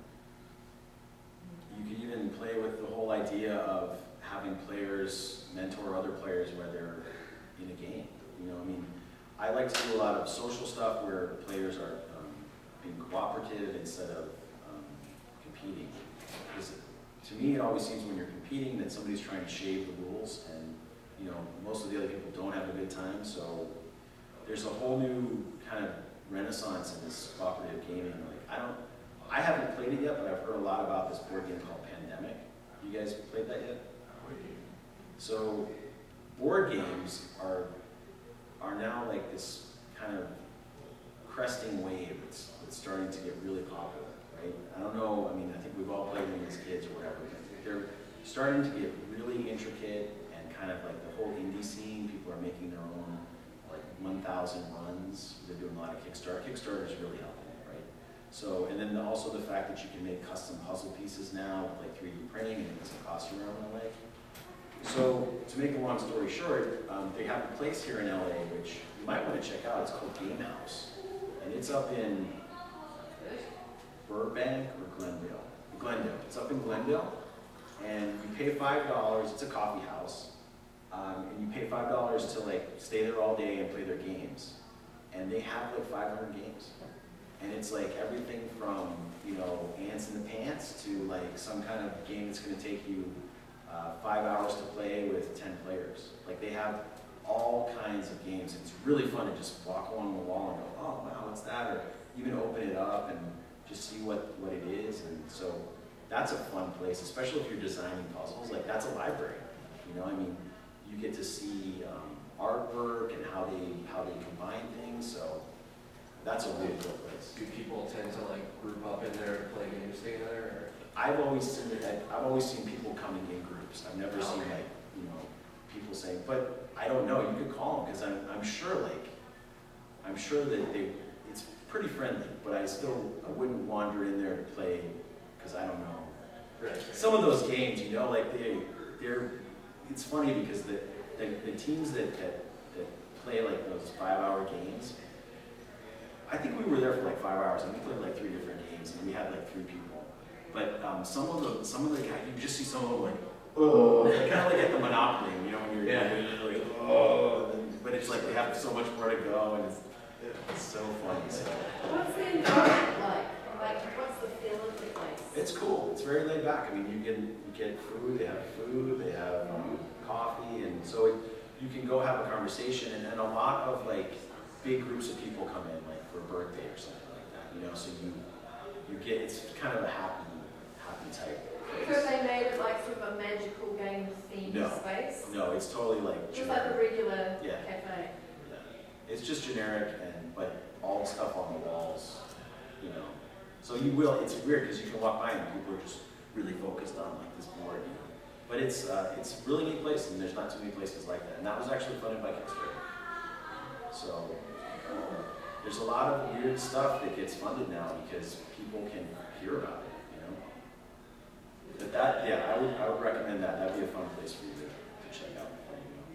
you could even play with the whole idea of having players mentor other players where they're in a game. You know, I mean, I like to do a lot of social stuff where players are um, being cooperative instead of um, competing. Because to me, it always seems when you're competing that somebody's trying to shave the rules, and you know, most of the other people don't have a good time. So there's a whole new kind of renaissance in this cooperative gaming. Like I don't, I haven't played it yet, but I've heard a lot about this board game called Pandemic. You guys played that yet? So board games are are now like this kind of cresting wave that's, that's starting to get really popular, right? I don't know, I mean, I think we've all played them as kids or whatever. But they're starting to get really intricate and kind of like the whole indie scene. People are making their own like one thousand runs. They're doing a lot of Kickstarter. Kickstarter is really helping, right? So, and then also the fact that you can make custom puzzle pieces now with like three D printing and it doesn't cost you an arm and a leg. So, to make a long story short, um, they have a place here in L A which you might want to check out. It's called Game House. And it's up in Burbank or Glendale? Glendale. It's up in Glendale. And you pay five dollars. It's a coffee house. Um, and you pay five dollars to like stay there all day and play their games. And they have like five hundred games. And it's like everything from, you know, ants in the pants to like some kind of game that's gonna take you uh, five hours to play with ten players. Like they have all kinds of games. It's really fun to just walk along the wall and go, oh wow, what's that? Or even open it up and just see what, what it is. And so that's a fun place, especially if you're designing puzzles. Like that's a library, you know, I mean, you get to see um, artwork and how they, how they combine things, so that's a really cool place. Do people tend to like group up in there to play games together? Or? I've always seen it, I've always seen people coming in groups. I've never seen like, you know, people saying, but I don't know, you could call them, because I'm, I'm sure like, I'm sure that they, it's pretty friendly, but I still, I wouldn't wander in there to play, because I don't know. Right. Some of those games, you know, like they, they're, it's funny because the, the, the teams that, that, that play like those five hour games, I think we were there for like five hours and we played like three different games and we had like three people. But um, some of the, some of the guys, you just see some of them like, oh, kind of like at the Monopoly, you know, when you're, yeah. you're like, oh, and then, but it's like they have so much more to go and it's, it's so funny. So. What's the environment like? Like, what's the feel of the place? It's cool. It's very laid back. I mean, you can you get food. They have food. They have um, coffee, and so it, you can go have a conversation. And, and a lot of like big groups of people come in, like for a birthday or something like that. You know, so you you get it's kind of a happy happy type place. So they made it like sort of a magical game themed No. space. No, it's totally like Just like the regular Yeah. cafe. Yeah, it's just generic and but all the stuff on the walls, you know. So you will, it's weird because you can walk by and people are just really focused on like this board, you know. But it's uh, it's a really neat place and there's not too many places like that. And that was actually funded by Kickstarter. So there's a lot of weird stuff that gets funded now because people can hear about it, you know. But that, yeah, I would I would recommend that. That'd be a fun place for you to, to check out before you go.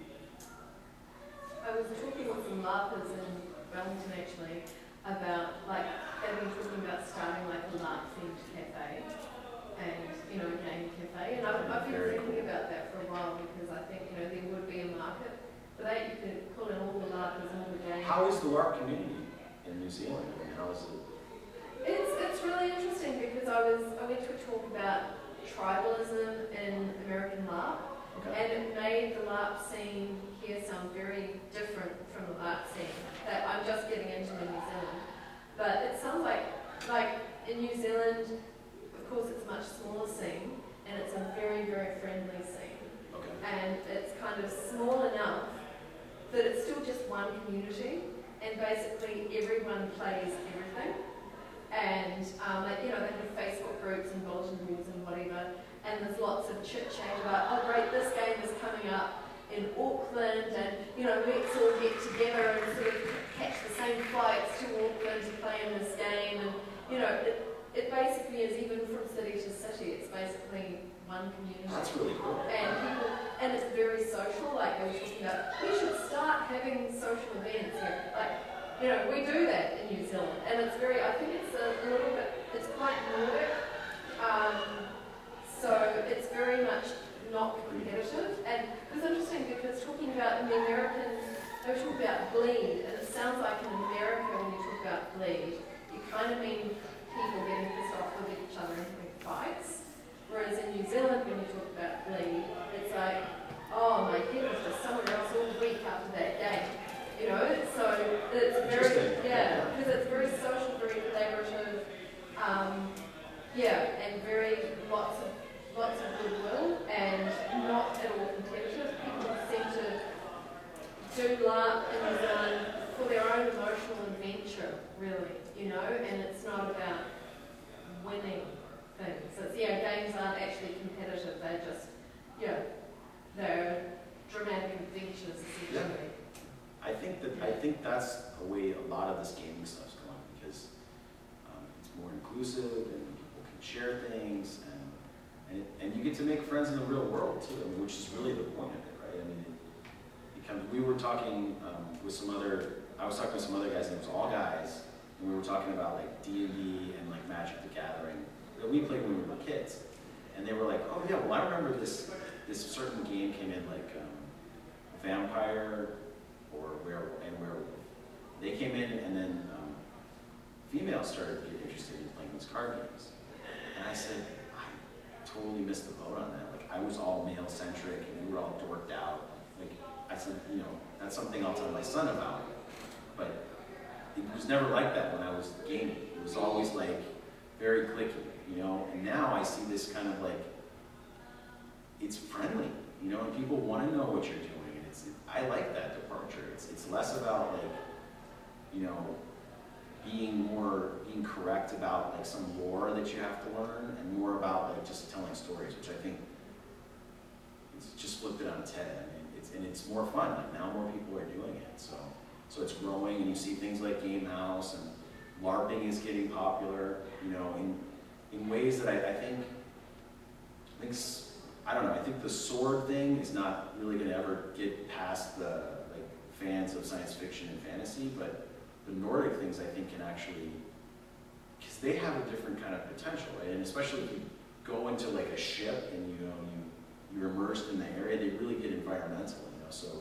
I was talking with some LARPers in Wellington actually about like they've been talking about starting like a LARP themed cafe and you know a game cafe and I've, I've been Very thinking cool. about that for a while because I think you know there would be a market for that. You could pull in all the LARPers and all the games. How is the LARP community in New Zealand? I mean, how is it? It's it's really interesting because I was I went to a talk about tribalism in American LARP Okay. and it made the LARP scene here sound very different from the LARP scene that I'm just getting into in New Zealand. But it sounds like like in New Zealand, of course it's a much smaller scene and it's a very, very friendly scene. Okay. And it's kind of small enough that it's still just one community and basically everyone plays everything. And um, like, you know, they have Facebook groups and bulletin boards and whatever, and there's lots of chit chat about, oh great, this game is coming up in Auckland, and you know, let's all get together and sort of catch the same flights to Auckland to play in this game, and you know, it, it basically is even from city to city, it's basically one community. That's really cool. And people, and it's very social, like they were talking about, we should start having social events here. Like, you know, we do that in New Zealand, and it's very, I think it's a, a little bit, it's quite Nordic, um, so it's very much not competitive, and it's interesting because talking about in the American, they were talking about bleed, and it sounds like in America when you talk about bleed, you kind of mean people getting pissed off with each other and having fights, whereas in New Zealand when you talk about bleed, it's like, oh my head was just somewhere else all week after that game. You know, so it's very, yeah, because it's very social, very collaborative, um, yeah, and very lots of lots of goodwill and not at all competitive. People seem to do LARP in New Zealand for their own emotional adventure, really, you know, and it's not about winning things. It's, yeah, games aren't actually competitive, they're just, yeah, they're dramatic adventures essentially. Yeah. I think that I think that's the way a lot of this gaming stuff's going because um, it's more inclusive and people can share things and and, it, and you get to make friends in the real world too. I mean, which is really the point of it, right? I mean, it becomes. We were talking um, with some other. I was talking with some other guys, and it was all guys, and we were talking about like D and D and like Magic the Gathering that we played when we were kids, and they were like, "Oh yeah, well I remember this this certain game came in like um, Vampire." Or werewolf and werewolf. They came in and then um, females started to get interested in playing these card games. And I said, I totally missed the boat on that. Like, I was all male-centric, and we were all dorked out. Like, I said, you know, that's something I'll tell my son about. But it was never like that when I was gaming. It was always, like, very cliquey, you know? And now I see this kind of, like, it's friendly, you know, and people want to know what you're doing. And it's, I like that departure. It's, it's less about, like, you know, being more, being correct about like some lore that you have to learn, and more about like just telling stories, which I think it's just flipped it on its head. I mean, it's, and it's more fun. Like now more people are doing it, so so it's growing, and you see things like Game House and LARPing is getting popular, you know, in in ways that I, I think, I think s- I don't know. I think the sword thing is not really going to ever get past the like fans of science fiction and fantasy, but the Nordic things I think can actually, because they have a different kind of potential, right? And especially if you go into like a ship and you know you you're immersed in the area, they really get environmental, you know. So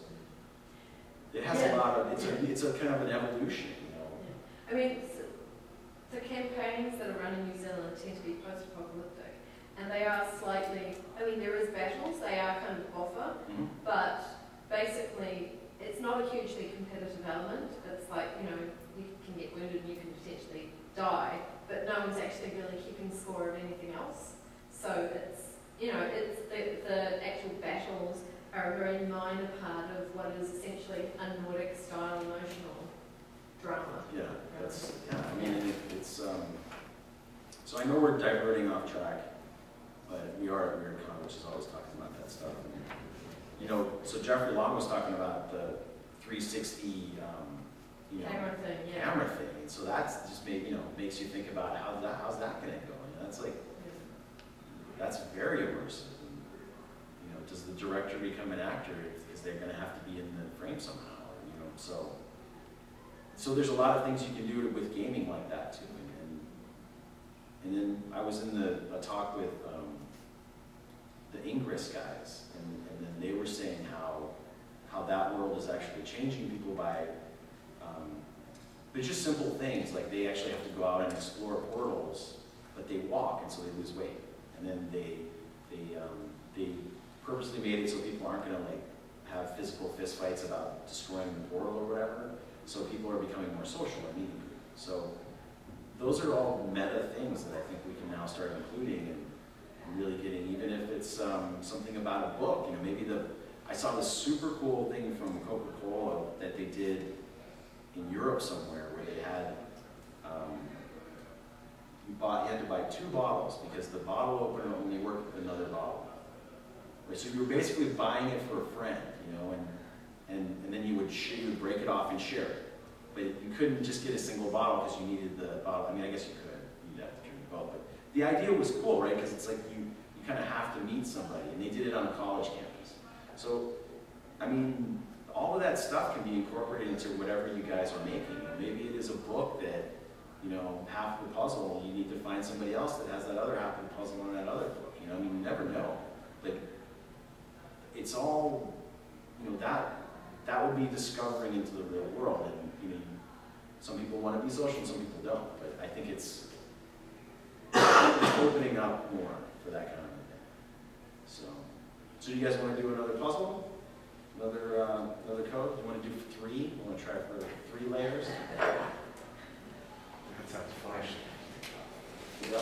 it has Yeah. a lot of it's a it's a kind of an evolution, you know. I mean, s- the campaigns that are run in New Zealand tend to be post-apocalyptic, and they are slightly, I mean, there is battles, they are kind of offer, Mm-hmm. but basically, it's not a hugely competitive element. It's like, you know, you can get wounded and you can potentially die, but no one's actually really keeping score of anything else. So it's, you know, it's the, the actual battles are a very minor part of what is essentially a Nordic style emotional drama. Yeah, that's yeah. I mean, it, it's um. So I know we're diverting off track, but we are at WyrDCon, which is always talking about that stuff. And, you know, so Jeffrey Long was talking about the three sixty, um, you know, Camera thing, yeah. camera thing, and so that's just made you know makes you think about how that how's that going to go. You know, that's like that's very immersive. And, you know, does the director become an actor because they're going to have to be in the frame somehow? You know, so so there's a lot of things you can do with gaming like that too. And and then I was in the a talk with um, the Ingress guys, and, and then they were saying how how that world is actually changing people by um, they're just simple things, like they actually have to go out and explore portals, but they walk, and so they lose weight, and then they they um, they purposely made it so people aren't going to like have physical fist fights about destroying the portal or whatever, so people are becoming more social and meeting people. So those are all meta things that I think we can now start including and, and really getting, even if it's um, something about a book, you know, maybe the I saw this super cool thing from Coca-Cola that they did in Europe somewhere, where they had, um, you bought, you had to buy two bottles because the bottle opener only worked with another bottle. Right? So you were basically buying it for a friend, you know, and and, and then you would, sh you would break it off and share it. But you couldn't just get a single bottle because you needed the bottle. I mean, I guess you could, you'd have to drink both, but the idea was cool, right? Because it's like you, you kind of have to meet somebody, and they did it on a college campus. So, I mean, all of that stuff can be incorporated into whatever you guys are making. Maybe it is a book that, you know, half the puzzle, you need to find somebody else that has that other half of the puzzle on that other book. You know, I mean, you never know. Like, it's all, you know, that that would be discovering into the real world. And, you know, some people want to be social, some people don't. But I think it's, it's opening up more for that kind of thing. So. So you guys want to do another puzzle? Another uh, another code? You want to do three? You want to try for three layers? That sounds flash. Yeah.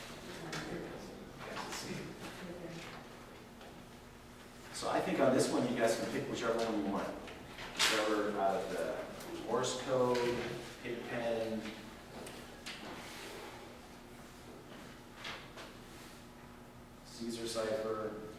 So I think on this one you guys can pick whichever one you want. Whichever out of the Morse code, pig pen, Caesar cipher.